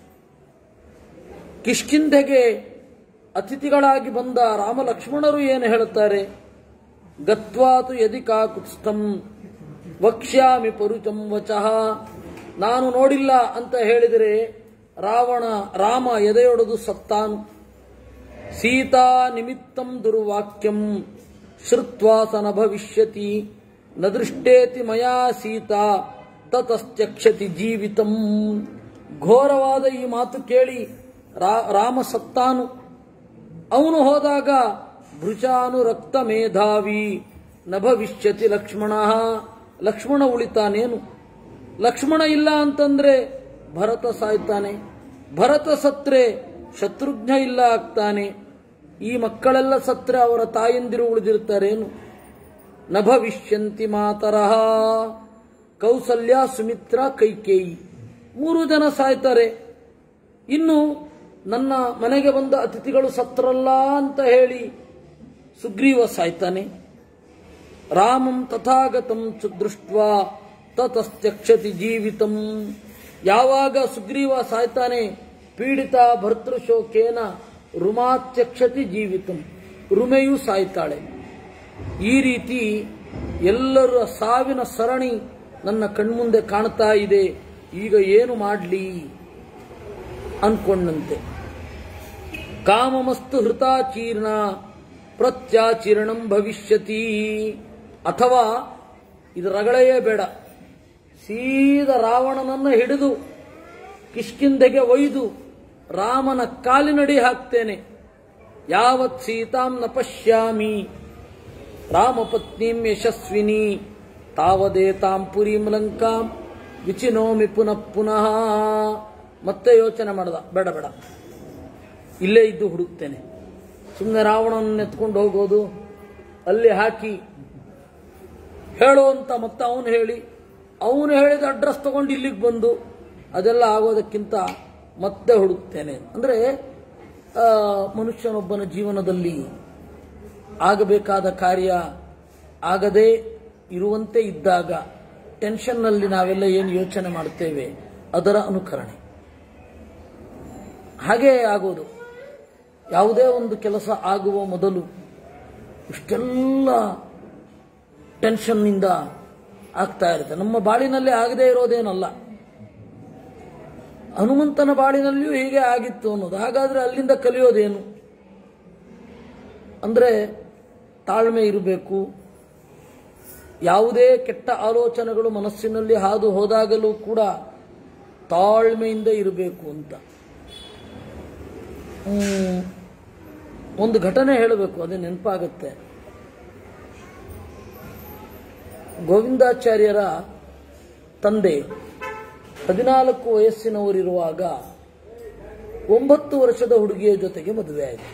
ಕಿಷ್ಕಿಂಧೆಗೆ ಅತಿಥಿಗಳಾಗಿ ಬಂದ ರಾಮ ಲಕ್ಷ್ಮಣರು ಏನು ಹೇಳುತ್ತಾರೆ. ಗತ್ವಾತು ಯದಿ ಕಾಕುತ್ಸ್ಥಂ ವಕ್ಷ್ಯಾಮಿ ಪರುಚಂ ವಚಃ. ನಾನು ನೋಡಿಲ್ಲ ಅಂತ ಹೇಳಿದರೆ ರಾವಣ ರಾಮ ಎದೆಯೊಡೆದು ಸತ್ತಾನು. ಸೀತಾ ನಿಮಿತ್ತಂ ದುರ್ವಾಕ್ಯಂ ಶ್ರುತ್ವಾ ಸ ನ ಭವಿಷ್ಯತಿ ನ ದೃಷ್ಟೇತಿ ಮಯಾ ಸೀತಾ ತತಸ್ತ್ಯಕ್ಷತಿ ಜೀವಿತಂ. ಘೋರವಾದ ಈ ಮಾತು ಕೇಳಿ ರಾಮ ಸತ್ತಾನು. ಅವನು ಹೋದಾಗ ಭೃಚಾನು ರಕ್ತ ಮೇಧಾವಿ ನ ಭವಿಷ್ಯತಿ ಲಕ್ಷ್ಮಣ. ಲಕ್ಷ್ಮಣ ಉಳಿತಾನೇನು? ಲಕ್ಷ್ಮಣ ಇಲ್ಲ ಅಂತಂದ್ರೆ ಭರತ ಸಾಯ್ತಾನೆ, ಭರತ ಸತ್ರೆ ಶತ್ರುಘ್ನ ಇಲ್ಲ ಆಗ್ತಾನೆ. ಈ ಮಕ್ಕಳೆಲ್ಲ ಸತ್ರೆ ಅವರ ತಾಯಂದಿರು ಉಳಿದಿರ್ತಾರೇನು? ನ ಭವಿಷ್ಯಂತಿ ಮಾತರಃ ಕೌಸಲ್ಯ ಸುಮಿತ್ರ ಕೈಕೇಯಿ. ಮೂರು ಜನ ಸಾಯ್ತಾರೆ. ಇನ್ನು ನನ್ನ ಮನೆಗೆ ಬಂದ ಅತಿಥಿಗಳು ಸತ್ರಲ್ಲ ಅಂತ ಹೇಳಿ ಸುಗ್ರೀವ ಸಾಯ್ತಾನೆ. ರಾಮಂ ತಥಾಗತಂ ದೃಷ್ಟ್ವಾ ತತಸ್ತ್ಯಕ್ಷತಿ ಜೀವಿತಂ. ಯಾವಾಗ ಸುಗ್ರೀವ ಸಾಯ್ತಾನೆ, ಪೀಡಿತ ಭರ್ತೃಶೋಕೇನ ರುಮಾತ್ಯಕ್ಷತಿ ಜೀವಿತಂ, ರುಮೆಯೂ ಸಾಯ್ತಾಳೆ. ಈ ರೀತಿ ಎಲ್ಲರ ಸಾವಿನ ಸರಣಿ ನನ್ನ ಕಣ್ಮುಂದೆ ಕಾಣ್ತಾ ಇದೆ. ಈಗ ಏನು ಮಾಡಲಿ ಅನ್ಕೊಂಡಂತೆ. ಕಾಮಮಸ್ತು ಹೃತಾಚೀರ್ಣ ಪ್ರತ್ಯಾಚೀರ್ಣಂ ಭವಿಷ್ಯತಿ. ಅಥವಾ ಇದು ರಗಳೆಯೇ ಬೇಡ, ಸೀದ ರಾವಣನನ್ನು ಹಿಡಿದು ಕಿಷ್ಕಿಂಧೆಗೆ ಒಯ್ದು ರಾಮನ ಕಾಲಿನಡಿ ಹಾಕ್ತೇನೆ. ಯಾವತ್ ಸೀತಾಂ ನ ಪಶ್ಯಾಮಿ ರಾಮಪತ್ನೀಂ ಯಶಸ್ವಿನಿ ತಾವದೇತಾಂ ಪುರೀಂ ಲಂಕಾಂ ವಿಚಿನೋಮಿ ಪುನಃ ಪುನಃ. ಮತ್ತೆ ಯೋಚನೆ ಮಾಡ್ದ, ಬೇಡ ಬೇಡ ಇಲ್ಲೇ ಇದ್ದು ಹುಡುಕ್ತೇನೆ. ಸುಮ್ಮನೆ ರಾವಣನ ಎತ್ಕೊಂಡು ಹೋಗೋದು, ಅಲ್ಲಿ ಹಾಕಿ ಹೇಳೋ ಅಂತ ಮತ್ತೆ ಅವನು ಹೇಳಿ ಅವನು ಹೇಳಿದ ಅಡ್ರೆಸ್ ತಗೊಂಡು ಇಲ್ಲಿಗೆ ಬಂದು ಅದೆಲ್ಲ ಆಗೋದಕ್ಕಿಂತ ಮತ್ತೆ ಹುಡುಕ್ತೇನೆ. ಅಂದರೆ ಮನುಷ್ಯನೊಬ್ಬನ ಜೀವನದಲ್ಲಿ ಆಗಬೇಕಾದ ಕಾರ್ಯ ಆಗದೇ ಇರುವಂತೆ ಇದ್ದಾಗ ಟೆನ್ಷನ್ನಲ್ಲಿ ನಾವೆಲ್ಲ ಏನು ಯೋಚನೆ ಮಾಡುತ್ತೇವೆ ಅದರ ಅನುಕರಣೆ ಹಾಗೇ ಆಗೋದು. ಯಾವುದೇ ಒಂದು ಕೆಲಸ ಆಗುವ ಮೊದಲು ಇಷ್ಟೆಲ್ಲ ಟೆನ್ಷನ್ನಿಂದ ಆಗ್ತಾ ಇರುತ್ತೆ. ನಮ್ಮ ಬಾಳಿನಲ್ಲಿ ಆಗದೇ ಇರೋದೇನಲ್ಲ, ಹನುಮಂತನ ಬಾಳಿನಲ್ಲಿಯೂ ಹೀಗೆ ಆಗಿತ್ತು ಅನ್ನೋದು. ಹಾಗಾದ್ರೆ ಅಲ್ಲಿಂದ ಕಲಿಯೋದೇನು ಅಂದರೆ ತಾಳ್ಮೆ ಇರಬೇಕು. ಯಾವುದೇ ಕೆಟ್ಟ ಆಲೋಚನೆಗಳು ಮನಸ್ಸಿನಲ್ಲಿ ಹಾದು ಹೋದಾಗಲೂ ಕೂಡ ತಾಳ್ಮೆಯಿಂದ ಇರಬೇಕು ಅಂತ. ಒಂದು ಘಟನೆ ಹೇಳಬೇಕು, ಅದೇ ನೆನಪಾಗುತ್ತೆ. ಗೋವಿಂದಾಚಾರ್ಯರ ತಂದೆ ಹದಿನಾಲ್ಕು ವಯಸ್ಸಿನವರಿರುವಾಗ ಒಂಬತ್ತು ವರ್ಷದ ಹುಡುಗಿಯ ಜೊತೆಗೆ ಮದುವೆ ಆಯಿತು.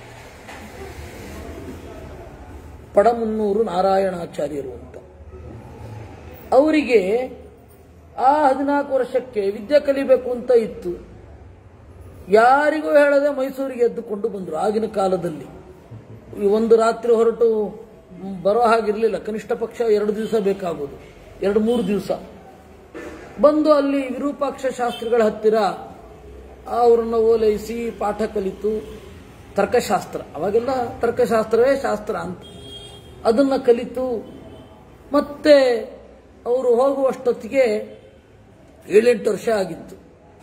ಪಡಮುನ್ನೂರು ನಾರಾಯಣಾಚಾರ್ಯರು ಅಂತ. ಅವರಿಗೆ ಆ ಹದಿನಾಲ್ಕು ವರ್ಷಕ್ಕೆ ವಿದ್ಯೆ ಕಲಿಬೇಕು ಅಂತ ಇತ್ತು. ಯಾರಿಗೂ ಹೇಳದೆ ಮೈಸೂರಿಗೆ ಎದ್ದುಕೊಂಡು ಬಂದರು. ಆಗಿನ ಕಾಲದಲ್ಲಿ ಒಂದು ರಾತ್ರಿ ಹೊರಟು ಬರೋ ಹಾಗಿರಲಿಲ್ಲ, ಕನಿಷ್ಠ ಪಕ್ಷ ಎರಡು ದಿವಸ ಬೇಕಾಗೋದು, ಎರಡು ಮೂರು ದಿವಸ ಬಂದು ಅಲ್ಲಿ ವಿರೂಪಾಕ್ಷ ಶಾಸ್ತ್ರಿಗಳ ಹತ್ತಿರ ಅವರನ್ನು ಓಲೈಸಿ ಪಾಠ ಕಲಿತು. ತರ್ಕಶಾಸ್ತ್ರ, ಅವಾಗೆಲ್ಲ ತರ್ಕಶಾಸ್ತ್ರವೇ ಶಾಸ್ತ್ರ ಅಂತ, ಅದನ್ನು ಕಲಿತು ಮತ್ತೆ ಅವರು ಹೋಗುವಷ್ಟೊತ್ತಿಗೆ ಏಳೆಂಟು ವರ್ಷ ಆಗಿತ್ತು.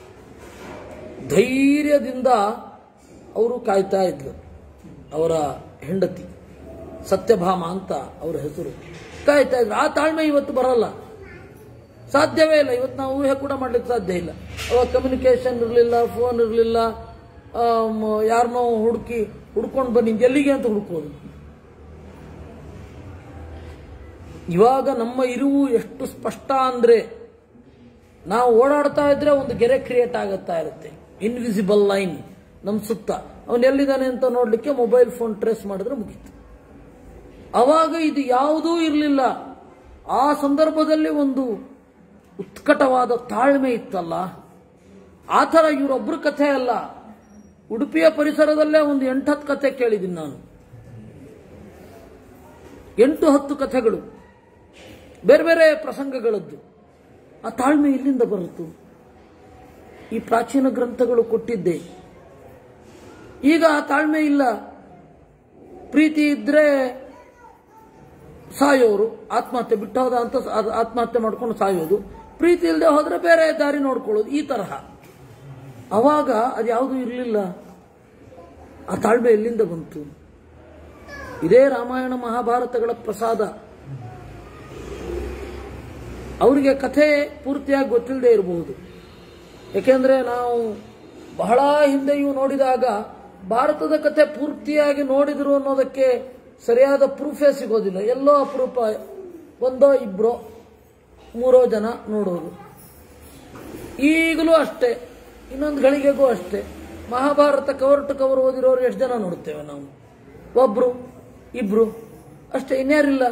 ಧೈರ್ಯದಿಂದ ಅವರು ಕಾಯ್ತಾ ಇದ್ಲು. ಅವರ ಹೆಂಡತಿ ಸತ್ಯಭಾಮ ಅಂತ ಅವರ ಹೆಸರು, ಕಾಯ್ತಾ ಇದ್ರು. ಆ ತಾಳ್ಮೆ ಇವತ್ತು ಬರಲ್ಲ, ಸಾಧ್ಯವೇ ಇಲ್ಲ. ಇವತ್ತು ನಾವು ಊಹೆ ಕೂಡ ಮಾಡ್ಲಿಕ್ಕೆ ಸಾಧ್ಯ ಇಲ್ಲ. ಅವಾಗ ಕಮ್ಯುನಿಕೇಶನ್ ಇರಲಿಲ್ಲ, ಫೋನ್ ಇರಲಿಲ್ಲ, ಯಾರನ್ನೋ ಹುಡುಕಿ ಹುಡ್ಕೊಂಡು ಬನ್ನಿ ಎಲ್ಲಿಗೆ ಅಂತ ಹುಡುಕೋದು. ಇವಾಗ ನಮ್ಮ ಇರುವು ಎಷ್ಟು ಸ್ಪಷ್ಟ ಅಂದ್ರೆ, ನಾವು ಓಡಾಡ್ತಾ ಇದ್ರೆ ಒಂದು ಗೆರೆ ಕ್ರಿಯೇಟ್ ಆಗುತ್ತಾ ಇರುತ್ತೆ, ಇನ್ವಿಸಿಬಲ್ ಲೈನ್ ನಮ್ಮ ಸುತ್ತ. ಅವನು ಎಲ್ಲಿದ್ದಾನೆ ಅಂತ ನೋಡ್ಲಿಕ್ಕೆ ಮೊಬೈಲ್ ಫೋನ್ ಟ್ರೇಸ್ ಮಾಡಿದ್ರೆ ಮುಗೀತು. ಅವಾಗ ಇದು ಯಾವುದೂ ಇರಲಿಲ್ಲ. ಆ ಸಂದರ್ಭದಲ್ಲಿ ಒಂದು ಉತ್ಕಟವಾದ ತಾಳ್ಮೆ ಇತ್ತಲ್ಲ, ಆ ಥರ ಇವರೊಬ್ಬರ ಕಥೆ ಅಲ್ಲ. ಉಡುಪಿಯ ಪರಿಸರದಲ್ಲೇ ಒಂದು ಎಂಟು ಹತ್ತು ಕಥೆ ಕೇಳಿದ್ದೀನಿ ನಾನು, ಎಂಟು ಹತ್ತು ಕಥೆಗಳು, ಬೇರೆ ಬೇರೆ ಪ್ರಸಂಗಗಳದ್ದು. ಆ ತಾಳ್ಮೆ ಇಲ್ಲಿಂದ ಬರುತ್ತು. ಈ ಪ್ರಾಚೀನ ಗ್ರಂಥಗಳು ಕೊಟ್ಟಿದ್ದೆ. ಈಗ ಆ ತಾಳ್ಮೆ ಇಲ್ಲ. ಪ್ರೀತಿ ಇದ್ರೆ ಸಾಯೋರು, ಆತ್ಮಹತ್ಯೆ ಬಿಟ್ಟೋದ ಅಂತ ಆತ್ಮಹತ್ಯೆ ಮಾಡ್ಕೊಂಡು ಸಾಯೋದು, ಪ್ರೀತಿ ಇಲ್ಲದೆ ಹೋದ್ರೆ ಬೇರೆ ದಾರಿ ನೋಡ್ಕೊಳ್ಳೋದು, ಈ ತರಹ. ಅವಾಗ ಅದು ಯಾವುದೂ ಇರಲಿಲ್ಲ. ಆ ತಾಳ್ಮೆ ಎಲ್ಲಿಂದ ಬಂತು? ಇದೇ ರಾಮಾಯಣ ಮಹಾಭಾರತಗಳ ಪ್ರಸಾದ. ಅವರಿಗೆ ಕಥೆ ಪೂರ್ತಿಯಾಗಿ ಗೊತ್ತಿಲ್ಲದೆ ಇರಬಹುದು. ಯಾಕೆಂದ್ರೆ ನಾವು ಬಹಳ ಹಿಂದೆಯೂ ನೋಡಿದಾಗ ಭಾರತದ ಕಥೆ ಪೂರ್ತಿಯಾಗಿ ನೋಡಿದ್ರು ಅನ್ನೋದಕ್ಕೆ ಸರಿಯಾದ ಪ್ರೂಫೇ ಸಿಗೋದಿಲ್ಲ. ಎಲ್ಲೋ ಅಪರೂಪ ಒಂದೋ ಇಬ್ಬರೋ ಮೂರೋ ಜನ ನೋಡೋದು. ಈಗಲೂ ಅಷ್ಟೇ, ಇನ್ನೊಂದು ಗಳಿಗೆಗೂ ಅಷ್ಟೇ. ಮಹಾಭಾರತ ಕವರ್ ಟು ಕವರ್ ಓದಿರೋರು ಎಷ್ಟು ಜನ ನೋಡುತ್ತೇವೆ ನಾವು? ಒಬ್ರು ಇಬ್ರು ಅಷ್ಟೇ, ಇನ್ಯಾರಿಲ್ಲ.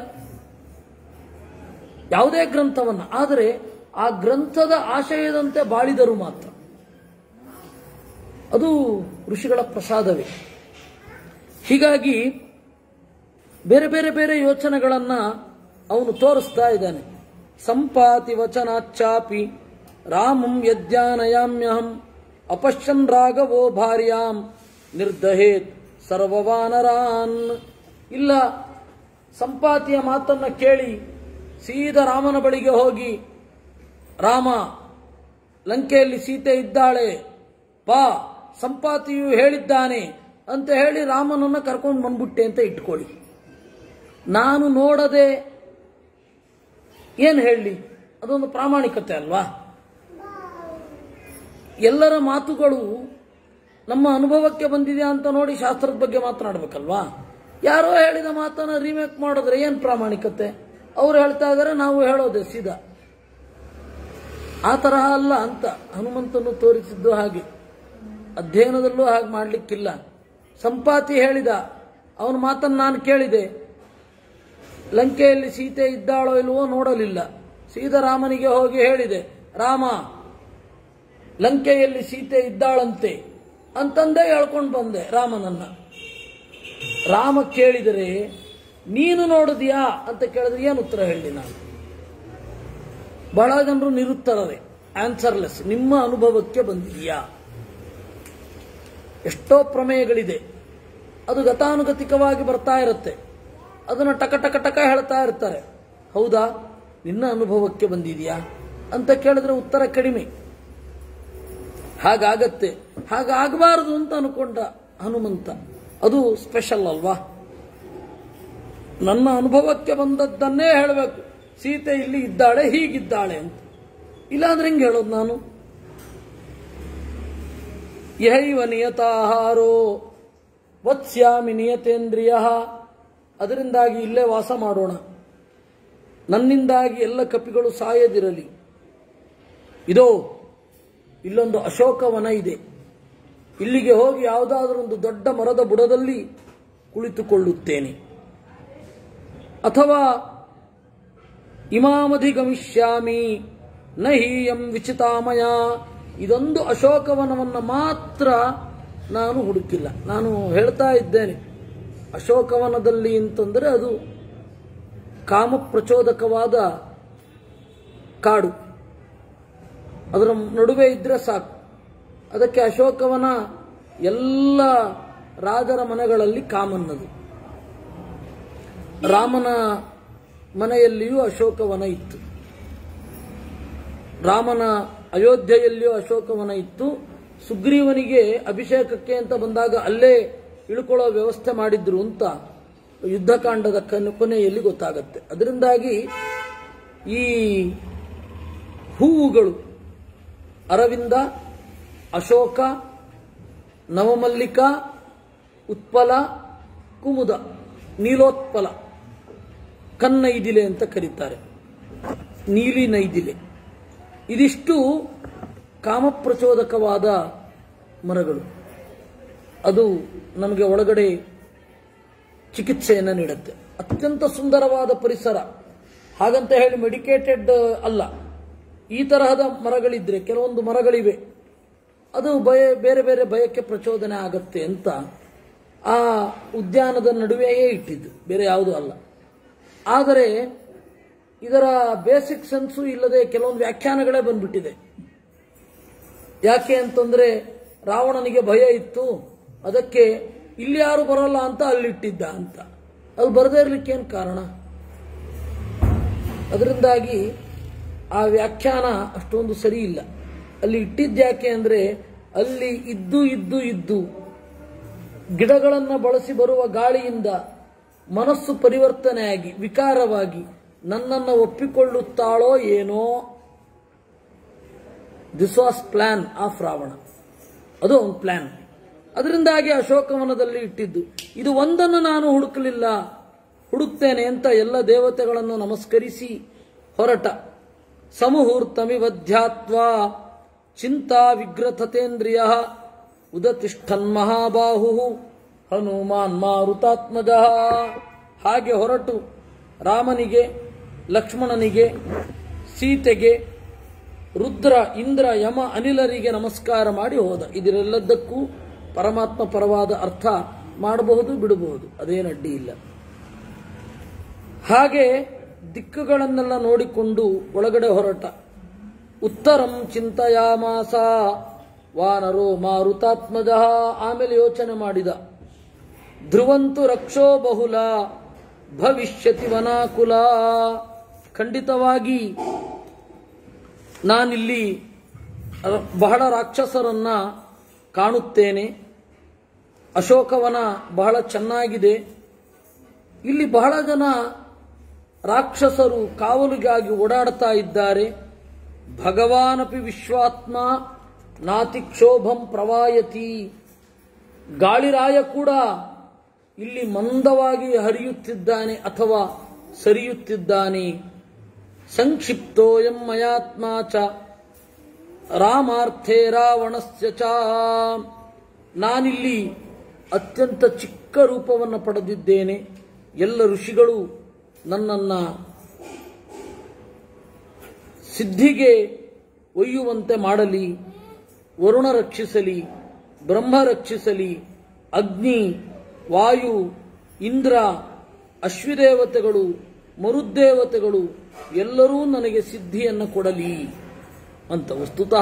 ಯಾವುದೇ ಗ್ರಂಥವನ್ನ, ಆದರೆ ಆ ಗ್ರಂಥದ ಆಶಯದಂತೆ ಬಾಳಿದರು ಮಾತ್ರ. ಅದು ಋಷಿಗಳ ಪ್ರಸಾದವೇ. ಹೀಗಾಗಿ ಬೇರೆ ಬೇರೆ ಬೇರೆ ಯೋಚನೆಗಳನ್ನ ಅವನು ತೋರಿಸ್ತಾ ಇದ್ದಾನೆ. ಸಂಪಾತಿ ವಚನಾಚ್ಚಾಪಿ ರಾಮಂ ಯಜ್ಞಾನಯಾಮ್ಯಹಂ ಅಪಶ್ಯನ್ ರಾಘವೋ ಭಾರ್ಯಾಂ ನಿರ್ದಹೇತ್ ಸರ್ವವಾನರಾನ್. ಇಲ್ಲ, ಸಂಪಾತಿಯ ಮಾತನ್ನ ಕೇಳಿ ಸೀದಾ ರಾಮನ ಬಳಿಗೆ ಹೋಗಿ, ರಾಮ, ಲಂಕೆಯಲ್ಲಿ ಸೀತೆ ಇದ್ದಾಳೆ, ಪಾ, ಸಂಪಾತಿಯು ಹೇಳಿದ್ದಾನೆ ಅಂತ ಹೇಳಿ ರಾಮನನ್ನ ಕರ್ಕೊಂಡು ಬಂದ್ಬಿಟ್ಟೆ ಅಂತ ಇಟ್ಕೊಳ್ಳಿ. ನಾನು ನೋಡದೆ ಏನು ಹೇಳಲಿ? ಅದೊಂದು ಪ್ರಾಮಾಣಿಕತೆ ಅಲ್ವಾ? ಎಲ್ಲರ ಮಾತುಗಳು ನಮ್ಮ ಅನುಭವಕ್ಕೆ ಬಂದಿದೆ ಅಂತ ನೋಡಿ ಶಾಸ್ತ್ರದ ಬಗ್ಗೆ ಮಾತನಾಡಬೇಕಲ್ವಾ? ಯಾರೋ ಹೇಳಿದ ಮಾತನ್ನ ರಿಮೇಕ್ ಮಾಡಿದ್ರೆ ಏನು ಪ್ರಾಮಾಣಿಕತೆ? ಅವ್ರು ಹೇಳ್ತಾ ಇದ್ದಾರೆ, ನಾವು ಹೇಳೋದೆ ಸೀದಾ. ಆ ತರಹ ಅಲ್ಲ ಅಂತ ಹನುಮಂತನು ತೋರಿಸಿದ್ದು ಹಾಗೆ. ಅಧ್ಯಯನದಲ್ಲೂ ಹಾಗೆ ಮಾಡಲಿಕ್ಕಿಲ್ಲ. ಸಂಪಾತಿ ಹೇಳಿದ, ಅವನ ಮಾತನ್ನು ನಾನು ಕೇಳಿದೆ, ಲಂಕೆಯಲ್ಲಿ ಸೀತೆ ಇದ್ದಾಳೋ ಇಲ್ವೋ ನೋಡಲಿಲ್ಲ, ಸೀದಾ ರಾಮನಿಗೆ ಹೋಗಿ ಹೇಳಿದೆ, ರಾಮ, ಲಂಕೆಯಲ್ಲಿ ಸೀತೆ ಇದ್ದಾಳಂತೆ ಅಂತಂದೇ ಹೇಳ್ಕೊಂಡು ಬಂದೆ ರಾಮನನ್ನ. ರಾಮ ಕೇಳಿದರೆ ನೀನು ನೋಡಿದ್ಯಾ ಅಂತ ಕೇಳಿದ್ರೆ ಏನು ಉತ್ತರ ಹೇಳಿ? ನಾನು ಬಹಳ ಜನರು ನಿರುತ್ತರವೇ, ಆನ್ಸರ್ಲೆಸ್. ನಿಮ್ಮ ಅನುಭವಕ್ಕೆ ಬಂದಿದೆಯಾ? ಎಷ್ಟೋ ಪ್ರಮೇಯಗಳಿದೆ, ಅದು ಗತಾನುಗತಿಕವಾಗಿ ಬರ್ತಾ ಇರುತ್ತೆ, ಅದನ್ನು ಟಕ ಟಕ ಟಕ ಹೇಳ್ತಾ ಇರ್ತಾರೆ. ಹೌದಾ, ನಿನ್ನ ಅನುಭವಕ್ಕೆ ಬಂದಿದೆಯಾ ಅಂತ ಕೇಳಿದ್ರೆ ಉತ್ತರ ಕಡಿಮೆ. ಹಾಗಾಗತ್ತೆ, ಹಾಗಾಗಬಾರದು ಅಂತ ಅನ್ಕೊಂಡ ಹನುಮಂತ. ಅದು ಸ್ಪೆಷಲ್ ಅಲ್ವಾ? ನನ್ನ ಅನುಭವಕ್ಕೆ ಬಂದದ್ದನ್ನೇ ಹೇಳಬೇಕು. ಸೀತೆ ಇಲ್ಲಿ ಇದ್ದಾಳೆ, ಹೀಗಿದ್ದಾಳೆ ಅಂತ. ಇಲ್ಲಾಂದ್ರೆ ಹೆಂಗೆ ಹೇಳೋದು ನಾನು? ಯಹೈವ ನಿಯತಾಹಾರೋ ವತ್ಸ್ಯಾಮಿ ನಿಯತೇಂದ್ರಿಯ. ಅದರಿಂದಾಗಿ ಇಲ್ಲೇ ವಾಸ ಮಾಡೋಣ, ನನ್ನಿಂದಾಗಿ ಎಲ್ಲ ಕಪಿಗಳು ಸಾಯದಿರಲಿ. ಇದೋ ಇಲ್ಲೊಂದು ಅಶೋಕವನ ಇದೆ, ಇಲ್ಲಿಗೆ ಹೋಗಿ ಯಾವುದಾದ್ರೂ ಒಂದು ದೊಡ್ಡ ಮರದ ಬುಡದಲ್ಲಿ ಕುಳಿತುಕೊಳ್ಳುತ್ತೇನೆ. ಅಥವಾ ಇಮಾಮಧಿಗಮಿಷ್ಯಾಮಿ ನಹೀಯಂ ವಿಚಿತಾಮಯ. ಇದೊಂದು ಅಶೋಕವನವನ್ನು ಮಾತ್ರ ನಾನು ಹುಡುಕಿಲ್ಲ. ನಾನು ಹೇಳ್ತಾ ಇದ್ದೇನೆ, ಅಶೋಕವನದಲ್ಲಿ ಅಂತಂದರೆ ಅದು ಕಾಮ ಪ್ರಚೋದಕವಾದ ಕಾಡು, ಅದರ ನಡುವೆ ಇದ್ರೆ ಸಾಕು. ಅದಕ್ಕೆ ಅಶೋಕವನ ಎಲ್ಲ ರಾಜರ ಮನೆಗಳಲ್ಲಿ ಕಾಮನ್ನದು. ರಾಮನ ಮನೆಯಲ್ಲಿಯೂ ಅಶೋಕವನ ಇತ್ತು, ರಾಮನ ಅಯೋಧ್ಯೆಯಲ್ಲಿಯೂ ಅಶೋಕವನ ಇತ್ತು. ಸುಗ್ರೀವನಿಗೆ ಅಭಿಷೇಕಕ್ಕೆ ಅಂತ ಬಂದಾಗ ಅಲ್ಲೇ ಇಳ್ಕೊಳ್ಳೋ ವ್ಯವಸ್ಥೆ ಮಾಡಿದ್ರು ಅಂತ ಯುದ್ಧಕಾಂಡದ ಕೊನೆಯಲ್ಲಿ ಗೊತ್ತಾಗತ್ತೆ. ಅದರಿಂದಾಗಿ ಈ ಹೂವುಗಳು ಅರವಿಂದ, ಅಶೋಕ, ನವಮಲ್ಲಿಕ, ಉತ್ಪಲ, ಕುಮುದ, ನೀಲೋತ್ಪಲ, ಕನ್ನೈದಿಲೆ ಅಂತ ಕರೀತಾರೆ, ನೀಲಿ ನೈದಿಲೆ. ಇದಿಷ್ಟು ಕಾಮಪ್ರಚೋದಕವಾದ ಮರಗಳು. ಅದು ನಮಗೆ ಒಳಗಡೆ ಚಿಕಿತ್ಸೆಯನ್ನು ನೀಡುತ್ತೆ. ಅತ್ಯಂತ ಸುಂದರವಾದ ಪರಿಸರ. ಹಾಗಂತ ಹೇಳಿ ಮೆಡಿಕೇಟೆಡ್ ಅಲ್ಲ. ಈ ತರಹದ ಮರಗಳಿದ್ರೆ, ಕೆಲವೊಂದು ಮರಗಳಿವೆ, ಅದು ಭಯ ಬೇರೆ ಬೇರೆ ಭಯಕ್ಕೆ ಪ್ರಚೋದನೆ ಆಗತ್ತೆ ಅಂತ ಆ ಉದ್ಯಾನದ ನಡುವೆಯೇ ಇಟ್ಟಿದ್ದು, ಬೇರೆ ಯಾವುದೂ ಅಲ್ಲ. ಆದರೆ ಇದರ ಬೇಸಿಕ್ ಸೆನ್ಸು ಇಲ್ಲದೆ ಕೆಲವೊಂದು ವ್ಯಾಖ್ಯಾನಗಳೇ ಬಂದ್ಬಿಟ್ಟಿದೆ. ಯಾಕೆ ಅಂತಂದ್ರೆ ರಾವಣನಿಗೆ ಭಯ ಇತ್ತು, ಅದಕ್ಕೆ ಇಲ್ಲಿ ಯಾರು ಬರಲ್ಲ ಅಂತ ಅಲ್ಲಿಟ್ಟಿದ್ದ ಅಂತ. ಅದು ಬರದೇ ಇರ್ಲಿಕ್ಕೇನು ಕಾರಣ? ಅದರಿಂದಾಗಿ ಆ ವ್ಯಾಖ್ಯಾನ ಅಷ್ಟೊಂದು ಸರಿ ಇಲ್ಲ. ಅಲ್ಲಿ ಇಟ್ಟಿದ್ಯಾಕೆ ಅಂದ್ರೆ ಅಲ್ಲಿ ಇದ್ದು ಇದ್ದು ಇದ್ದು ಗಿಡಗಳನ್ನು ಬಳಸಿ ಬರುವ ಗಾಳಿಯಿಂದ ಮನಸ್ಸು ಪರಿವರ್ತನೆಯಾಗಿ ವಿಕಾರವಾಗಿ ನನ್ನನ್ನು ಒಪ್ಪಿಕೊಳ್ಳುತ್ತಾಳೋ ಏನೋ. This was plan of Ravana. ಅದು ಒಂದು ಪ್ಲಾನ್. ಅದರಿಂದಾಗಿ ಅಶೋಕವನದಲ್ಲಿ ಇಟ್ಟಿದ್ದು. ಇದು ಒಂದನ್ನು ನಾನು ಹುಡುಕಲಿಲ್ಲ, ಹುಡುಕ್ತೇನೆ ಅಂತ ಎಲ್ಲ ದೇವತೆಗಳನ್ನು ನಮಸ್ಕರಿಸಿ ಹೊರಟ. ಸಮುಹೂರ್ತಮಿವಧ್ಯಾತ್ವಾ ಚಿಂತಾ ವಿಗ್ರಥತೇಂದ್ರಿಯ ಉದತಿಷ್ಠನ್ ಮಹಾಬಾಹು ಹನುಮಾನ್ ಮಾರುತಾತ್ಮಜ. ಹಾಗೆ ಹೊರಟು ರಾಮನಿಗೆ, ಲಕ್ಷ್ಮಣನಿಗೆ, ಸೀತೆಗೆ ರುದ್ರ ಇಂದ್ರ ಯಮ ಅನಿಲರಿಗೆ ನಮಸ್ಕಾರ ಮಾಡಿ ಹೋದ. ಇದರೆಲ್ಲದಕ್ಕೂ ಪರಮಾತ್ಮ ಪರವಾದ ಅರ್ಥ ಮಾಡಬಹುದು, ಬಿಡಬಹುದು, ಅದೇನು ಅಡ್ಡಿ ಇಲ್ಲ. ಹಾಗೆ ದಿಕ್ಕುಗಳನ್ನೆಲ್ಲ ನೋಡಿಕೊಂಡು ಒಳಗಡೆ ಹೊರಟ. ಉತ್ತರಂ ಚಿಂತಯಾಮಾಸ ವಾನರೋ ಮಾರುತಾತ್ಮಜ. ಆಮೇಲೆ ಯೋಚನೆ ಮಾಡಿದ. ಧ್ರುವಂತು ರಕ್ಷೋ ಬಹುಲ ಭವಿಷ್ಯತಿ ವನಾಕುಲ. ಖಂಡಿತವಾಗಿ ನಾನಿಲ್ಲಿ ಬಹಳ ರಾಕ್ಷಸರನ್ನ ಕಾಣುತ್ತೇನೆ. ಅಶೋಕವನ ಬಹಳ ಚೆನ್ನಾಗಿದೆ. ಇಲ್ಲಿ ಬಹಳ ಜನ ರಾಕ್ಷಸರು ಕಾವಲಿಗಾಗಿ ಓಡಾಡ್ತಾ ಇದ್ದಾರೆ. ಭಗವಾನಪಿ ವಿಶ್ವಾತ್ಮ ನಾತಿಕ್ಷೋಭಂ ಪ್ರವಾಯತಿ. ಗಾಳಿರಾಯ ಕೂಡ ಇಲ್ಲಿ ಮಂದವಾಗಿ ಹರಿಯುತ್ತಿದ್ದಾನೆ ಅಥವಾ ಸರಿಯುತ್ತಿದ್ದಾನೆ. ಸಂಕ್ಷಿಪ್ತೋಯಂ ಮಯಾತ್ಮ ಚ ರಾಮಾರ್ಥೇ ರಾವಣಸ್ಯ ಚ. ನಾನಿಲ್ಲಿ ಅತ್ಯಂತ ಚಿಕ್ಕ ರೂಪವನ್ನು ಪಡೆದಿದ್ದೇನೆ. ಎಲ್ಲ ಋಷಿಗಳು ನನ್ನನ್ನ ಸಿದ್ಧಿಗೆ ಒಯ್ಯುವಂತೆ ಮಾಡಲಿ. ವರುಣ ರಕ್ಷಿಸಲಿ, ಬ್ರಹ್ಮ ರಕ್ಷಿಸಲಿ, ಅಗ್ನಿ, ವಾಯು, ಇಂದ್ರ, ಅಶ್ವಿದೇವತೆಗಳು, ಮರುದ್ದೇವತೆಗಳು ಎಲ್ಲರೂ ನನಗೆ ಸಿದ್ಧಿಯನ್ನು ಕೊಡಲಿ ಅಂತ. ವಸ್ತುತಃ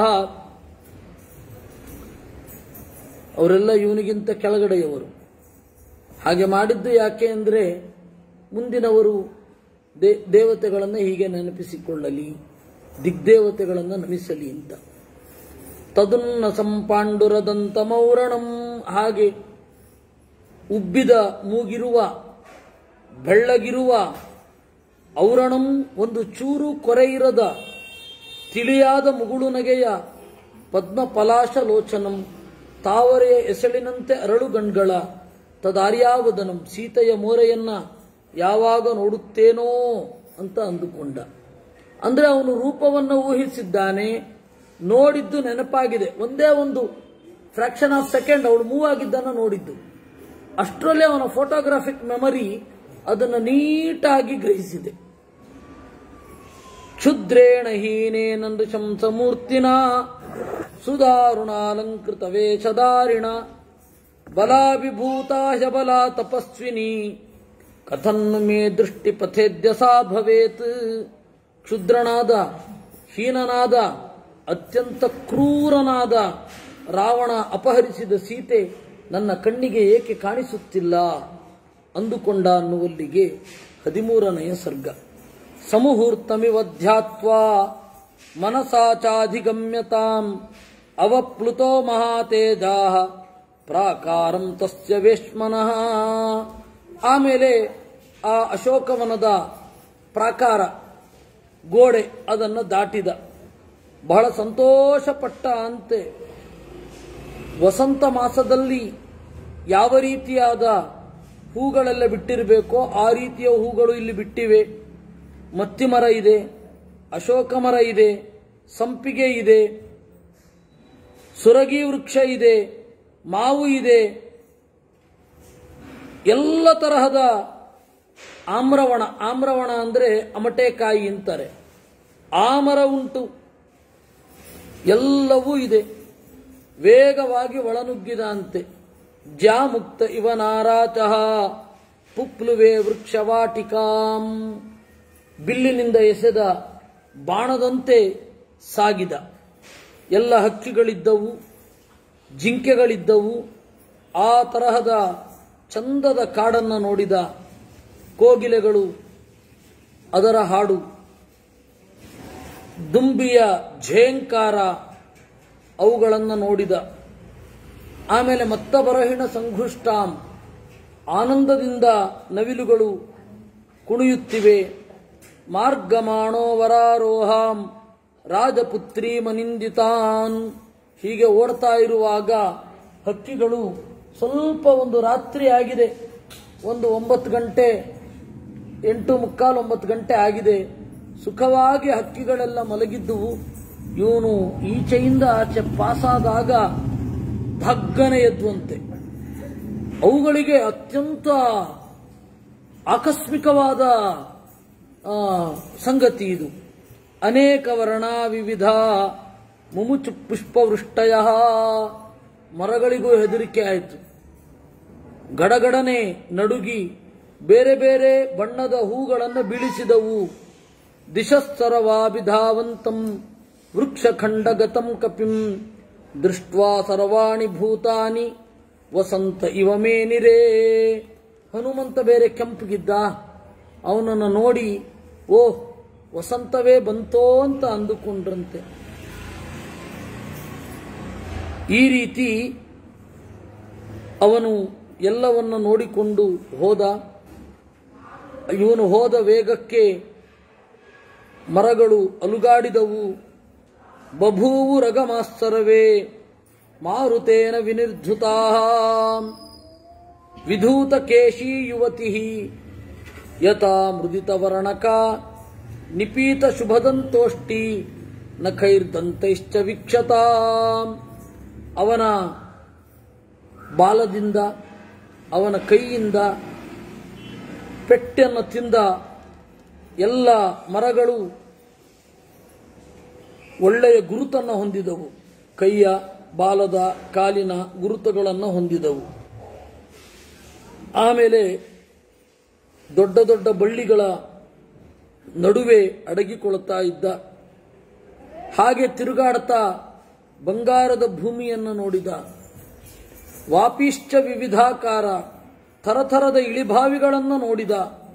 ಅವರೆಲ್ಲ ಇವನಿಗಿಂತ ಕೆಳಗಡೆಯವರು. ಹಾಗೆ ಮಾಡಿದ್ದು ಯಾಕೆ ಅಂದರೆ ಮುಂದಿನವರು ದೇ ದೇವತೆಗಳನ್ನು ಹೀಗೆ ನೆನಪಿಸಿಕೊಳ್ಳಲಿ, ದಿಗ್ದೇವತೆಗಳನ್ನು ನಮಿಸಲಿ ಅಂತ. ತದುನ್ನ ಸಂಪಾಂಡುರದಂತ ಮೌರಣಂ. ಹಾಗೆ ಉಬ್ಬಿದ ಮೂಗಿರುವ, ಬೆಳ್ಳಗಿರುವ, ಔರಣಂ ಒಂದು ಚೂರು ಕೊರೆಯಿರದ ತಿಳಿಯಾದ ಮುಗುಳು ನಗೆಯ, ಪದ್ಮ ಪಲಾಶ ಲೋಚನಂ ತಾವರೆಯ ಎಸಳಿನಂತೆ ಅರಳು ಗಣ್ಗಳ, ತದಾರ್ಯಾವದನಂ ಸೀತೆಯ ಮೋರೆಯನ್ನ ಯಾವಾಗ ನೋಡುತ್ತೇನೋ ಅಂತ ಅಂದುಕೊಂಡ. ಅಂದ್ರೆ ಅವನು ರೂಪವನ್ನು ಊಹಿಸಿದ್ದಾನೆ, ನೋಡಿದ್ದು ನೆನಪಾಗಿದೆ. ಒಂದೇ ಒಂದು ಫ್ರಾಕ್ಷನ್ ಆಫ್ ಸೆಕೆಂಡ್ ಅವಳು ಮೂವ್ ಆಗಿದ್ದನ್ನು ನೋಡಿದ್ದು. ಅಷ್ಟರಲ್ಲೇ ಅವನ ಫೋಟೋಗ್ರಾಫಿಕ್ ಮೆಮರಿ ಅದನ್ನು ನೀಟಾಗಿ ಗ್ರಹಿಸಿದೆ. ಕ್ಷುದ್ರೇಣ ಹೀನೇನಂದು ಶಂಸಮೂರ್ತಿನ ಸುಧಾರುಣಾಲಂಕೃತ ವೇಷಧಾರಿಣ ಬಲಾಭಿಭೂತಾಶ ಬಲ ತಪಸ್ವಿನಿ ಕಥನ್ನು ಮೇ ದೃಷ್ಟಿ ಪಥೇದ್ಯ ಸಾ ಭವೇತ್. ಕ್ಷುದ್ರನಾದ, ಹೀನನಾದ, ಅತ್ಯಂತ ಕ್ರೂರನಾದ ರಾವಣ ಅಪಹರಿಸಿದ ಸೀತೆ ನನ್ನ ಕಣ್ಣಿಗೆ ಏಕೆ ಕಾಣಿಸುತ್ತಿಲ್ಲ ಅಂದುಕೊಂಡ ಅನ್ನುವಲ್ಲಿಗೆ ಹದಿಮೂರನೆಯ ಸರ್ಗ. ಸಮುಹೂರ್ತಮಿವಧ್ಯಾತ್ವಾ ಮನಸಾಚಾಧಿಗಮ್ಯತಾಂ ಅವಪ್ಲುತೋ ಮಹಾತೇಜಾಃ ಪ್ರಾಕಾರಂ ತಸ್ಯ ವೇಶ್ಮನಃ. ಆಮೇಲೆ ಆ ಅಶೋಕವನದ ಪ್ರಾಕಾರ ಗೋಡೆ ಅದನ್ನು ದಾಟಿದ. ಬಹಳ ಸಂತೋಷಪಟ್ಟ ಅಂತೆ. ವಸಂತ ಮಾಸದಲ್ಲಿ ಯಾವ ರೀತಿಯಾದ ಹೂಗಳೆಲ್ಲ ಬಿಟ್ಟಿರಬೇಕೋ ಆ ರೀತಿಯ ಹೂಗಳು ಇಲ್ಲಿ ಬಿಟ್ಟಿವೆ. ಮತ್ತಿಮರ ಇದೆ, ಅಶೋಕ ಮರ ಇದೆ, ಸಂಪಿಗೆ ಇದೆ, ಸುರಗಿ ವೃಕ್ಷ ಇದೆ, ಮಾವು ಇದೆ, ಎಲ್ಲ ತರಹದ ಆಮ್ರವಣ. ಆಮ್ರವಣ ಅಂದ್ರೆ ಅಮಟೆಕಾಯಿ ಅಂತಾರೆ. ಆ ಮರ ಉಂಟು, ಎಲ್ಲವೂ ಇದೆ. ವೇಗವಾಗಿ ಒಳನುಗ್ಗಿದಂತೆ. ಜ್ಯಾಮುಕ್ತ ಇವ ನಾರಾಚಃ ಪುಪ್ಲುವೆ ವೃಕ್ಷವಾಟಿಕಾಂ. ಬಿಲ್ಲಿನಿಂದ ಎಸೆದ ಬಾಣದಂತೆ ಸಾಗಿದ. ಎಲ್ಲ ಹಕ್ಕಿಗಳಿದ್ದವು, ಜಿಂಕೆಗಳಿದ್ದವು. ಆ ತರಹದ ಚಂದದ ಕಾಡನ್ನು ನೋಡಿದ. ಕೋಗಿಲೆಗಳು, ಅದರ ಹಾಡು, ದುಂಬಿಯ ಝೇಂಕಾರ ಅವುಗಳನ್ನು ನೋಡಿದ. ಆಮೇಲೆ ಮತ್ತ ಬರಹಿಣ ಸಂಘುಷ್ಟಾಂ, ಆನಂದದಿಂದ ನವಿಲುಗಳು ಕುಣಿಯುತ್ತಿವೆ. ಮಾರ್ಗಮಾಣೋ ವರಾರೋಹಾಂ ರಾಜಪುತ್ರಿ ಮನಿಂದಿತಾನ್. ಹೀಗೆ ಓಡ್ತಾ ಇರುವಾಗ ಹಕ್ಕಿಗಳು ಸ್ವಲ್ಪ ಒಂದು ರಾತ್ರಿ ಆಗಿದೆ, ಒಂದು ಒಂಬತ್ತು ಗಂಟೆ ಎಂಟು ಮುಕ್ಕಾಲು ಒಂಬತ್ತು ಗಂಟೆ ಆಗಿದೆ. ಸುಖವಾಗಿ ಹಕ್ಕಿಗಳೆಲ್ಲ ಮಲಗಿದ್ದುವು. ಇವನು ಈಚೆಯಿಂದ ಆಚೆ ಪಾಸಾದಾಗ ಧಗ್ಗನೆ ಎದ್ದುವಂತೆ. ಅವುಗಳಿಗೆ ಅತ್ಯಂತ ಆಕಸ್ಮಿಕವಾದ ಸಂಗತಿ ಇದು. ಅನೇಕ ವರ್ಣ ವಿವಿಧ ಮುಮುಚು ಪುಷ್ಪವೃಷ್ಟಯ. ಮರಗಳಿಗೂ ಹೆದರಿಕೆ ಆಯಿತು. ಗಡಗಡನೆ ನಡುಗಿ ಬೇರೆ ಬೇರೆ ಬಣ್ಣದ ಹೂಗಳನ್ನು ಬೀಳಿಸಿದವು. ದಿಶಸ್ಸರ್ವಾಭಿಧಾವಂತಂ ವೃಕ್ಷಖಂಡಗತಂ ಕಪಿಂ ದೃಷ್ಟ್ವಾ ಸರ್ವಾಣಿ ಭೂತಾನಿ ವಸಂತ ಇವ ಮೇನಿರೇ. ಹನುಮಂತ ಬೇರೆ ಕೆಂಪಗಿದ್ದ. ಅವನನ್ನು ನೋಡಿ ಓಹ್ ವಸಂತವೇ ಬಂತೋ ಅಂತ ಅಂದುಕೊಂಡ್ರಂತೆ. ಈ ರೀತಿ ಅವನು ಎಲ್ಲವನ್ನು ನೋಡಿಕೊಂಡು ಹೋದ. ಇವನು ಹೋದ ವೇಗಕ್ಕೆ ಮರಗಳು ಅಲುಗಾಡಿದವು. ಬಭೂವು ರಗಮಾಸ್ತರವೇ ಮಾರುತೇನ ವಿನಿರ್ಧುತಾ ವಿಧೂತ ಕೇಶೀ ಯುವತಿ ಯಥಾ ಮೃದಿತ ವರ್ಣಕ ನಿಪೀತ ಶುಭದಂತೋಷ್ಟಿ ನಖೈರ್ದಂತೈಶ್ಚ ವೀಕ್ಷತಾ. ಅವನ ಬಾಲದಿಂದ ಅವನ ಕೈಯಿಂದ ಪೆಟ್ಟನ್ನು ತಿಂದ ಎಲ್ಲ ಮರಗಳು ಒಳ್ಳೆಯ ಗುರುತನ್ನು ಹೊಂದಿದವು. ಕೈಯ ಬಾಲದ ಕಾಲಿನ ಗುರುತುಗಳನ್ನು ಹೊಂದಿದವು. ಆಮೇಲೆ ದೊಡ್ಡ ದೊಡ್ಡ ಬಳ್ಳಿಗಳ ನಡುವೆ ಅಡಗಿಕೊಳ್ಳುತ್ತಾ ಇದ್ದ. ಹಾಗೆ ತಿರುಗಾಡ್ತಾ ಬಂಗಾರದ ಭೂಮಿಯನ್ನು ನೋಡಿದ. ವಾಪಿಶ್ಚ ವಿವಿಧಾಕಾರ ಥರಥರದ ಇಳಿಭಾವಿಗಳನ್ನು ನೋಡಿದ.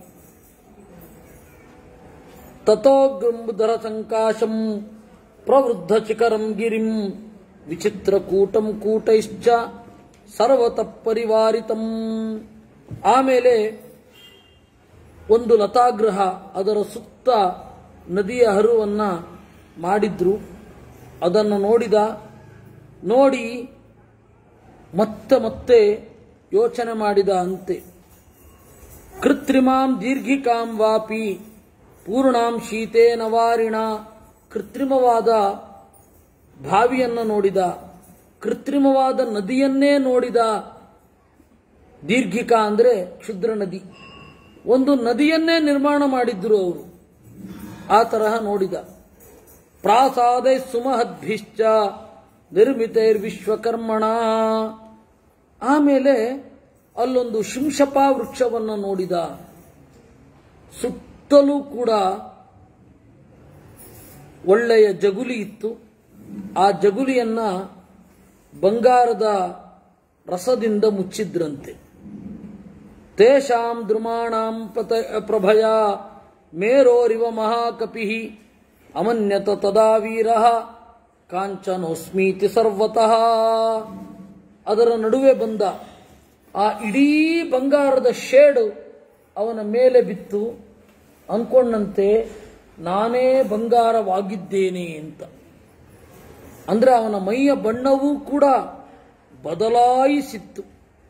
ತಥೋಗೃಂಬುಧರ ಸಂಕಾಶಂ ಪ್ರವೃದ್ಧ ಶಿಖರಂ ಗಿರಿಂ ವಿಚಿತ್ರ ಕೂಟಂ ಕೂಟೈಶ್ಚ ಸರ್ವತಃ ಪರಿವಾರಿತಂ. ಆಮೇಲೆ ಒಂದು ಲತಾಗ್ರಹ, ಅದರ ಸುತ್ತ ನದಿಯ ಹರಿವನ್ನು ಮಾಡಿದ್ರು. ಅದನ್ನು ನೋಡಿದ. ನೋಡಿ ಮತ್ತೆ ಮತ್ತೆ ಯೋಚನೆ ಮಾಡಿದ ಅಂತೆ. ಕೃತ್ರಿಮಾಂ ದೀರ್ಘಿಕಾಂ ವಾಪಿ ಪೂರ್ಣಾಂ ಶೀತೇನ ವಾರಿಣ. ಕೃತ್ರಿಮವಾದ ಬಾವಿಯನ್ನು ನೋಡಿದ. ಕೃತ್ರಿಮವಾದ ನದಿಯನ್ನೇ ನೋಡಿದ. ದೀರ್ಘಿಕಾ ಅಂದರೆ ಕ್ಷುದ್ರ ನದಿ. ಒಂದು ನದಿಯನ್ನೇ ನಿರ್ಮಾಣ ಮಾಡಿದ್ರು ಅವರು. ಆ ತರಹ ನೋಡಿದ. ಪ್ರಾಸಾದೈ ಸುಮಹದ್ಭಿಶ್ಚ ನಿರ್ಮಿತೈರ್ವಿಶ್ವಕರ್ಮಣ. ಆಮೇಲೆ ಅಲ್ಲೊಂದು ಶಿಂಶಪಾ ವೃಕ್ಷವನ್ನು ನೋಡಿದ. ಸುತ್ತಲೂ ಕೂಡ ಒಳ್ಳೆಯ ಜಗುಲಿ ಇತ್ತು. ಆ ಜಗುಲಿಯನ್ನ ಬಂಗಾರದ ರಸದಿಂದ ಮುಚ್ಚಿದ್ರಂತೆ. ತೇಷಾಂ ದ್ರುಮಾಣಾಂ ಪ್ರಭಯ ಮೇರೋರಿವ ಮಹಾಕಪಿ ಅಮನ್ಯತ ತದಾ ವೀರಃ ಕಾಂಚನೋಸ್ಮೀತಿ ಸರ್ವತಃ. ಅದರ ನಡುವೆ ಬಂದ ಆ ಇಡೀ ಬಂಗಾರದ ಶೇಡು ಅವನ ಮೇಲೆ ಬಿತ್ತು. ಅಂದ್ಕೊಂಡಂತೆ ನಾನೇ ಬಂಗಾರವಾಗಿದ್ದೇನೆ ಅಂತ. ಅಂದ್ರೆ ಅವನ ಮೈಯ ಬಣ್ಣವೂ ಕೂಡ ಬದಲಾಯಿಸಿತ್ತು.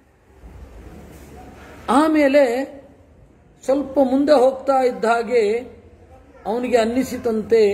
ಆಮೇಲೆ ಸ್ವಲ್ಪ ಮುಂದೆ ಹೋಗ್ತಾ ಇದ್ದ ಹಾಗೆ ಅವನಿಗೆ ಅನ್ನಿಸಿತಂತೆ,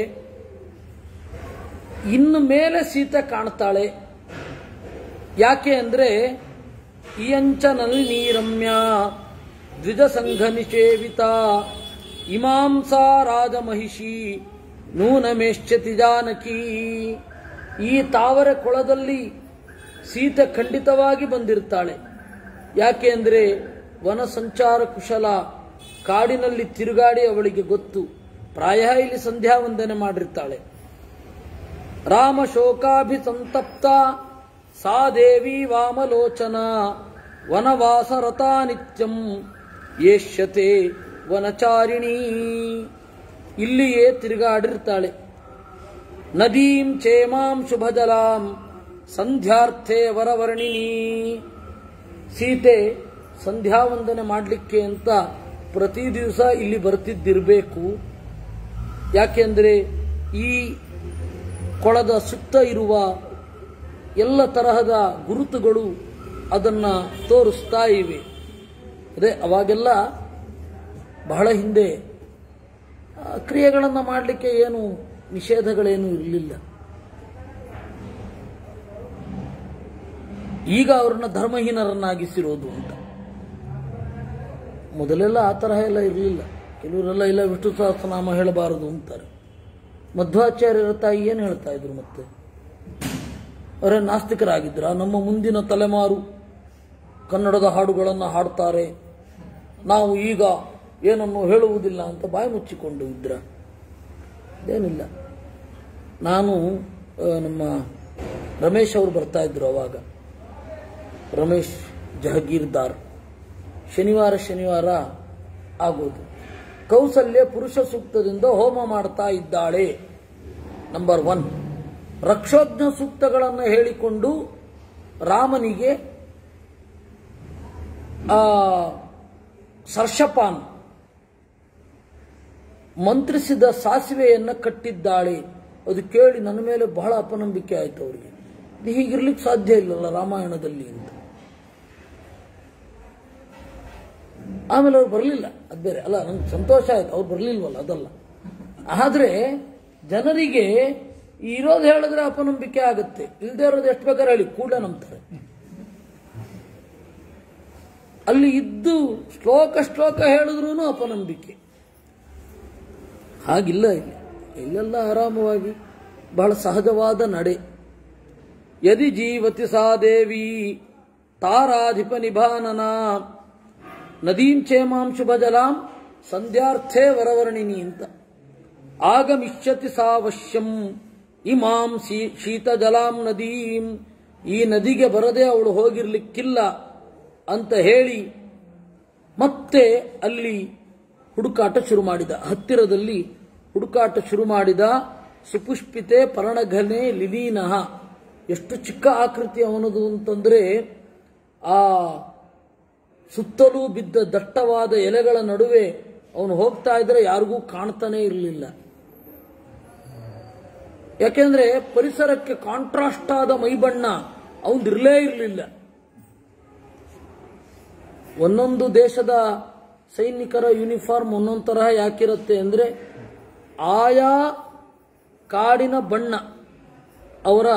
ಇನ್ನು ಮೇಲೆ ಸೀತೆ ಕಾಣ್ತಾಳೆ. ಯಾಕೆ ಅಂದ್ರೆ ಇಯಂಚ ನಳಿನಿ ರಮ್ಯ ದ್ವಿಜ ಸಂಘ ನಿಷೇವಿತ ಇಮಾಂಸಾ ರಾಜಮಹಿಷಿ ನೂನಮೇಶ್ಚತಿ ಜಾನಕಿ. ಈ ತಾವರೆ ಕೊಳದಲ್ಲಿ ಸೀತೆ ಖಂಡಿತವಾಗಿ ಬಂದಿರ್ತಾಳೆ. ಯಾಕೆ ಅಂದ್ರೆ ವನ ಸಂಚಾರ ಕುಶಲ, ಕಾಡಿನಲ್ಲಿ ತಿರುಗಾಡಿ ಅವಳಿಗೆ ಗೊತ್ತು. ಪ್ರಾಯ ಇಲ್ಲಿ ಸಂಧ್ಯಾ ವಂದನೆ ಮಾಡಿರ್ತಾಳೆ. ರಾಮ ಶೋಕಾಭಿಸಂತಪ್ತ ಸಾ ದೇವಿ ವಾಮಲೋಚನ ವನವಾಸ ರತಾ ನಿತ್ಯಂ ಯೇಷ್ಯತೆ ವನಚಾರಿಣಿ. ಇಲ್ಲಿಯೇ ತಿರುಗಾಡಿರ್ತಾಳೆ. ನದೀಂ ಚೇಮಾಂ ಶುಭಜಲಾಂ ಸಂಧ್ಯಾರ್ಥೆ ವರವರ್ಣಿನಿ. ಸೀತೆ ಸಂಧ್ಯಾ ವಂದನೆ ಮಾಡಲಿಕ್ಕೆ ಅಂತ ಪ್ರತಿ ದಿವಸ ಇಲ್ಲಿ ಬರ್ತಿದ್ದಿರಬೇಕು. ಯಾಕೆಂದ್ರೆ ಈ ಕೊಳದ ಸುತ್ತ ಇರುವ ಎಲ್ಲ ತರಹದ ಗುರುತುಗಳು ಅದನ್ನ ತೋರಿಸ್ತಾ ಇವೆ. ಅದೇ ಅವಾಗೆಲ್ಲ ಬಹಳ ಹಿಂದೆ ಕ್ರಿಯೆಗಳನ್ನು ಮಾಡಲಿಕ್ಕೆ ಏನು ನಿಷೇಧಗಳೇನು ಇರಲಿಲ್ಲ. ಈಗ ಅವ್ರನ್ನ ಧರ್ಮಹೀನರನ್ನಾಗಿಸಿರೋದು ಅಂತ. ಮೊದಲೆಲ್ಲ ಆ ತರಹ ಎಲ್ಲ ಇರಲಿಲ್ಲ. ಕೆಲವರೆಲ್ಲ ಇಲ್ಲ ವಿಷ್ಣು ಸಹಸ್ರನಾಮ ಹೇಳಬಾರದು ಅಂತಾರೆ. ಮಧ್ವಾಚಾರ್ಯರ ತಾಯಿ ಏನು ಹೇಳ್ತಾ ಇದ್ರು ಮತ್ತೆ? ಅವರೇ ನಾಸ್ತಿಕರಾಗಿದ್ರ? ನಮ್ಮ ಮುಂದಿನ ತಲೆಮಾರು ಕನ್ನಡದ ಹಾಡುಗಳನ್ನು ಹಾಡ್ತಾರೆ, ನಾವು ಈಗ ಏನನ್ನು ಹೇಳುವುದಿಲ್ಲ ಅಂತ ಬಾಯಿ ಮುಚ್ಚಿಕೊಂಡು ಇದ್ರ? ಅದೇನಿಲ್ಲ. ನಾನು ನಮ್ಮ ರಮೇಶ್ ಅವರು ಬರ್ತಾ ಇದ್ರು ಅವಾಗ, ರಮೇಶ್ ಜಹಗೀರ್ದಾರ್, ಶನಿವಾರ ಶನಿವಾರ ಆಗೋದು. ಕೌಸಲ್ಯ ಪುರುಷ ಸೂಕ್ತದಿಂದ ಹೋಮ ಮಾಡ್ತಾ ಇದ್ದಾಳೆ. Number one. ರಕ್ಷೋಜ್ಞ ಸೂಕ್ತಗಳನ್ನು ಹೇಳಿಕೊಂಡು ರಾಮನಿಗೆ ಆ ಸರ್ಷಪಾನ್ ಮಂತ್ರಿಸಿದ ಸಾಸಿವೆಯನ್ನು ಕಟ್ಟಿದ್ದಾಳೆ. ಅದು ಕೇಳಿ ನನ್ನ ಮೇಲೆ ಬಹಳ ಅಪನಂಬಿಕೆ ಆಯಿತು ಅವರಿಗೆ. ಇದು ಹೀಗಿರ್ಲಿಕ್ಕೆ ಸಾಧ್ಯ ಇಲ್ಲಲ್ಲ ರಾಮಾಯಣದಲ್ಲಿ ಅಂತ. ಆಮೇಲೆ ಅವ್ರು ಬರಲಿಲ್ಲ, ಅದು ಬೇರೆ ಅಲ್ಲ. ನಂಗೆ ಸಂತೋಷ ಆಯ್ತು ಅವ್ರು ಬರಲಿಲ್ವಲ್ಲ, ಅದಲ್ಲ. ಆದರೆ ಜನರಿಗೆ ಇರೋದು ಹೇಳಿದ್ರೆ ಅಪನಂಬಿಕೆ ಆಗುತ್ತೆ, ಇಲ್ಲದೆ ಇರೋದು ಎಷ್ಟು ಬೇಕಾದ್ರೆ ಹೇಳಿ ಕೂಡಲೇ ನಂಬ್ತಾರೆ. ಅಲ್ಲಿ ಇದ್ದು ಶ್ಲೋಕ ಶ್ಲೋಕ ಹೇಳಿದ್ರೂ ಅಪನಂಬಿಕೆ. ಹಾಗಿಲ್ಲ ಇಲ್ಲಿ. ಇಲ್ಲೆಲ್ಲ ಆರಾಮವಾಗಿ ಬಹಳ ಸಹಜವಾದ ನಡೆ. ಯದಿ ಜೀವತಿ ಸಾ ದೇವಿ ತಾರಾಧಿಪ ನಿಭಾನನ ನದೀಂ ಚೇಮಾಂ ಶುಭ ಜಲಾಂ ಸಂಧ್ಯಾರ್ಥೇ ವರವರ್ಣಿನಿ ಅಂತ. ಆಗಮಿಷ್ಯತಿ ಸಾವಶ್ಯಂ ಇಮಾಂ ಶೀತ ಜಲಾಂ ನದೀಂ. ಈ ನದಿಗೆ ಬರದೆ ಅವಳು ಹೋಗಿರ್ಲಿಕ್ಕಿಲ್ಲ ಅಂತ ಹೇಳಿ ಮತ್ತೆ ಅಲ್ಲಿ ಹುಡುಕಾಟ ಶುರು ಮಾಡಿದ. ಹತ್ತಿರದಲ್ಲಿ ಹುಡುಕಾಟ ಶುರು ಮಾಡಿದ. ಸುಪುಷ್ಪಿತೆ ಪರ್ಣಘನೆ ಲಿಲೀನಃ. ಎಷ್ಟು ಚಿಕ್ಕ ಆಕೃತಿ ಅವನದು ಅಂತಂದ್ರೆ ಆ ಸುತ್ತಲೂ ಬಿದ್ದ ದಟ್ಟವಾದ ಎಲೆಗಳ ನಡುವೆ ಅವನು ಹೋಗ್ತಾ ಇದ್ರೆ ಯಾರಿಗೂ ಕಾಣ್ತಾನೆ ಇರಲಿಲ್ಲ. ಯಾಕೆಂದ್ರೆ ಪರಿಸರಕ್ಕೆ ಕಾಂಟ್ರಾಸ್ಟ್ ಆದ ಮೈಬಣ್ಣ ಅವನಿರಲೇ ಇರಲಿಲ್ಲ. ಒಂದೊಂದು ದೇಶದ ಸೈನಿಕರ ಯೂನಿಫಾರ್ಮ್ ಒಂದೊಂದು ತರಹ ಯಾಕಿರುತ್ತೆ ಅಂದ್ರೆ ಆಯಾ ಕಾಡಿನ ಬಣ್ಣ ಅವರ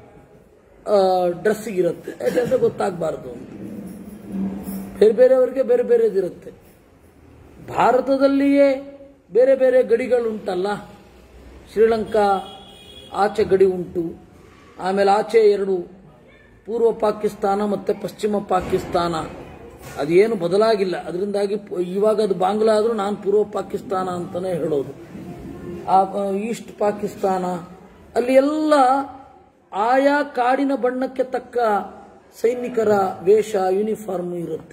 ಡ್ರೆಸ್ಸಿಗಿರುತ್ತೆ. ಯಾಕೆಂದ್ರೆ ಗೊತ್ತಾಗಬಾರ್ದು ಅಂತ. ಬೇರೆ ಬೇರೆಯವರಿಗೆ ಬೇರೆ ಬೇರೆದಿರುತ್ತೆ. ಭಾರತದಲ್ಲಿಯೇ ಬೇರೆ ಬೇರೆ ಗಡಿಗಳುಂಟಲ್ಲ. ಶ್ರೀಲಂಕಾ ಆಚೆ ಗಡಿ ಉಂಟು, ಆಮೇಲೆ ಆಚೆ ಎರಡು ಪೂರ್ವ ಪಾಕಿಸ್ತಾನ ಮತ್ತು ಪಶ್ಚಿಮ ಪಾಕಿಸ್ತಾನ. ಅದೇನು ಬದಲಾಗಿಲ್ಲ. ಅದರಿಂದಾಗಿ ಇವಾಗ ಅದು ಬಾಂಗ್ಲಾ ಆದರೂ ನಾನು ಪೂರ್ವ ಪಾಕಿಸ್ತಾನ ಅಂತಾನೆ ಹೇಳೋದು. ಆ ಈಸ್ಟ್ ಪಾಕಿಸ್ತಾನ ಅಲ್ಲಿ ಎಲ್ಲ ಆಯಾ ಕಾಡಿನ ಬಣ್ಣಕ್ಕೆ ತಕ್ಕ ಸೈನಿಕರ ವೇಷ ಯೂನಿಫಾರ್ಮ್ ಇರುತ್ತೆ.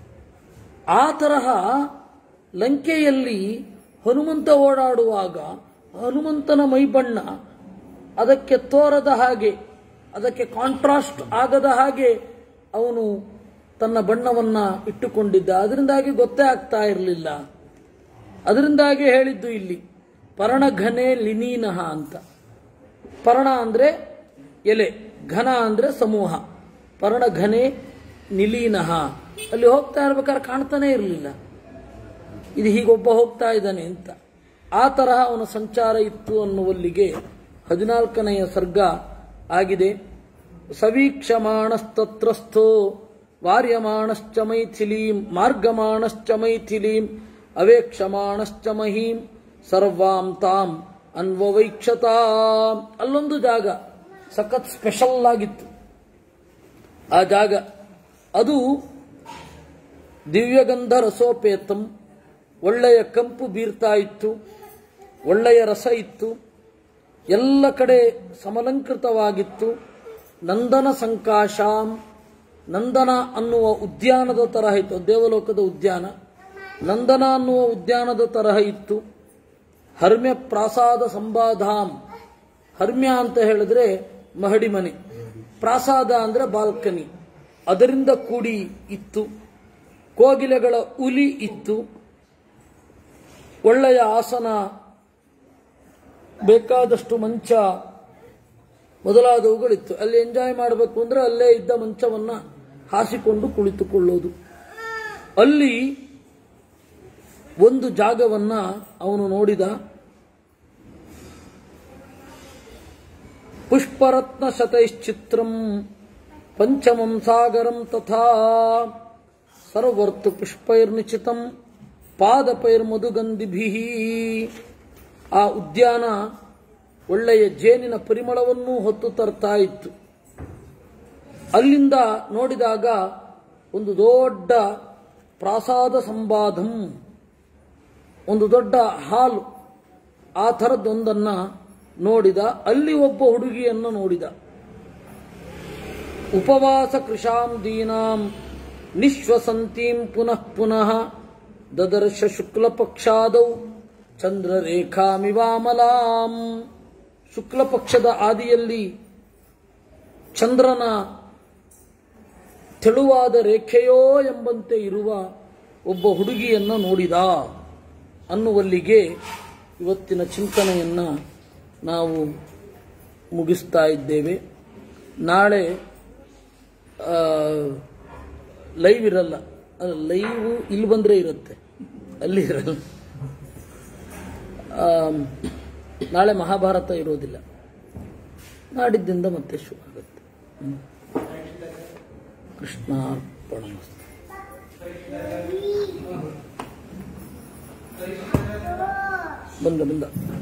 ಆ ತರಹ ಲಂಕೆಯಲ್ಲಿ ಹನುಮಂತ ಓಡಾಡುವಾಗ ಹನುಮಂತನ ಮೈಬಣ್ಣ ಅದಕ್ಕೆ ತೋರದ ಹಾಗೆ, ಅದಕ್ಕೆ ಕಾಂಟ್ರಾಸ್ಟ್ ಆಗದ ಹಾಗೆ ಅವನು ತನ್ನ ಬಣ್ಣವನ್ನ ಇಟ್ಟುಕೊಂಡಿದ್ದ. ಅದರಿಂದಾಗಿ ಗೊತ್ತೇ ಆಗ್ತಾ ಇರಲಿಲ್ಲ. ಅದರಿಂದಾಗಿ ಹೇಳಿದ್ದು ಇಲ್ಲಿ ಪರ್ಣಘನೆ ಲಿನೀನಃ ಅಂತ. ಪರ್ಣ ಅಂದ್ರೆ ಎಲೆ, ಘನ ಅಂದ್ರೆ ಸಮೂಹ. ಪರ್ಣಘನೆ ನಿಲೀನಃ. ಅಲ್ಲಿ ಹೋಗ್ತಾ ಇರ್ಬೇಕಾದ್ರೆ ಕಾಣ್ತಾನೆ ಇರಲಿಲ್ಲ, ಇದು ಹೀಗೊಬ್ಬ ಹೋಗ್ತಾ ಇದ್ದಾನೆ ಅಂತ. ಆ ತರಹ ಅವನ ಸಂಚಾರ ಇತ್ತು ಅನ್ನುವಲ್ಲಿಗೆ ಹದಿನಾಲ್ಕನೆಯ ಸರ್ಗ ಆಗಿದೆ. ಸವೀಕ್ಷಮಾಣಸ್ತತ್ರಸ್ಥೋ ವಾರ್ಯಮಾಣಶ್ಚ ಮೈಥಿಲೀಂ ಮಾರ್ಗಮಾಣಶ್ಚ ಮೈಥಿಲೀಂ ಅವೇಕ್ಷಮಾಣಶ್ಚ ಮಹೀಂ ಸರ್ವಾಂ ತಾಂ ಅನ್ವವೈಕ್ಷತಾ. ಅಲ್ಲೊಂದು ಜಾಗ ಸಖತ್ ಸ್ಪೆಷಲ್ ಆಗಿತ್ತು. ಆ ಜಾಗ ಅದು ದಿವ್ಯಗಂಧ ರಸೋಪೇತಂ, ಒಳ್ಳೆಯ ಕಂಪು ಬೀರ್ತಾ ಇತ್ತು, ಒಳ್ಳೆಯ ರಸ ಇತ್ತು, ಎಲ್ಲ ಕಡೆ ಸಮಲಂಕೃತವಾಗಿತ್ತು. ನಂದನ ಸಂಕಾಶಾಂ, ನಂದನ ಅನ್ನುವ ಉದ್ಯಾನದ ತರಹ ಇತ್ತು. ದೇವಲೋಕದ ಉದ್ಯಾನ ನಂದನ ಅನ್ನುವ ಉದ್ಯಾನದ ತರಹ ಇತ್ತು. ಹರ್ಮ್ಯ ಪ್ರಾಸಾದ ಸಂಬಾಧಾಂ. ಹರ್ಮ್ಯ ಅಂತ ಹೇಳಿದ್ರೆ ಮಹಡಿ ಮನೆ, ಪ್ರಾಸಾದ ಅಂದ್ರೆ ಬಾಲ್ಕನಿ, ಅದರಿಂದ ಕೂಡಿ ಇತ್ತು. ಕೋಗಿಲೆಗಳ ಉಲಿ ಇತ್ತು, ಒಳ್ಳೆಯ ಆಸನ, ಬೇಕಾದಷ್ಟು ಮಂಚ ಮೊದಲಾದವುಗಳಿತ್ತು. ಅಲ್ಲಿ ಎಂಜಾಯ್ ಮಾಡಬೇಕು ಅಂದ್ರೆ ಅಲ್ಲೇ ಇದ್ದ ಮಂಚವನ್ನ ಹಾಸಿಕೊಂಡು ಕುಳಿತುಕೊಳ್ಳೋದು. ಅಲ್ಲಿ ಒಂದು ಜಾಗವನ್ನ ಅವನು ನೋಡಿದ. ಪುಷ್ಪರತ್ನ ಶತೈಶ್ಚಿತ್ರಂ ಪಂಚಮಂ ಸಾಗರಂ ತಥಾ ಸರ್ವರ್ತು ಪುಷ್ಪೈರ್ನಿಚಿತಂ ಪಾದಪೈರ್ಮಧುಗಂಧಿಭಿಃ. ಆ ಉದ್ಯಾನ ಒಳ್ಳೆಯ ಜೇನಿನ ಪರಿಮಳವನ್ನೂ ಹೊತ್ತು ತರ್ತಾ ಇತ್ತು. ಅಲ್ಲಿಂದ ನೋಡಿದಾಗ ಒಂದು ದೊಡ್ಡ ಪ್ರಾಸಾದ ಸಂವಾದಂ, ಒಂದು ದೊಡ್ಡ ಹಾಲು, ಆ ಥರದ್ದೊಂದನ್ನು ನೋಡಿದ. ಅಲ್ಲಿ ಒಬ್ಬ ಹುಡುಗಿಯನ್ನು ನೋಡಿದ. ಉಪವಾಸ ಕೃಶಾಂ ದೀನಾಂ ನಿಶ್ವಸಂತೀಂ ಪುನಃ ಪುನಃ ದದರ್ಶ ಶುಕ್ಲಪಕ್ಷಾದೌ ಚಂದ್ರರೇಖಾಮಿವಾಮಲಾಂ. ಶುಕ್ಲಪಕ್ಷದ ಆದಿಯಲ್ಲಿ ಚಂದ್ರನ ತೆಳುವಾದ ರೇಖೆಯೋ ಎಂಬಂತೆ ಇರುವ ಒಬ್ಬ ಹುಡುಗಿಯನ್ನು ನೋಡಿದ ಅನ್ನುವಲ್ಲಿಗೆ ಇವತ್ತಿನ ಚಿಂತನೆಯನ್ನು ನಾವು ಮುಗಿಸ್ತಾ ಇದ್ದೇವೆ. ನಾಳೆ ಲೈವ್ ಇರಲ್ಲ, ಲೈವ್ ಇಲ್ಲಿ ಬಂದರೆ ಇರುತ್ತೆ, ಅಲ್ಲಿ ಇರಲ್ಲ. ನಾಳೆ ಮಹಾಭಾರತ ಇರೋದಿಲ್ಲ, ನಾಡಿದ್ದಿಂದ ಮತ್ತೆ ಶುರು ಆಗುತ್ತೆ. ಕೃಷ್ಣಾರ್ಪಣಮಸ್ತು. ಬಂದ ಬಂದ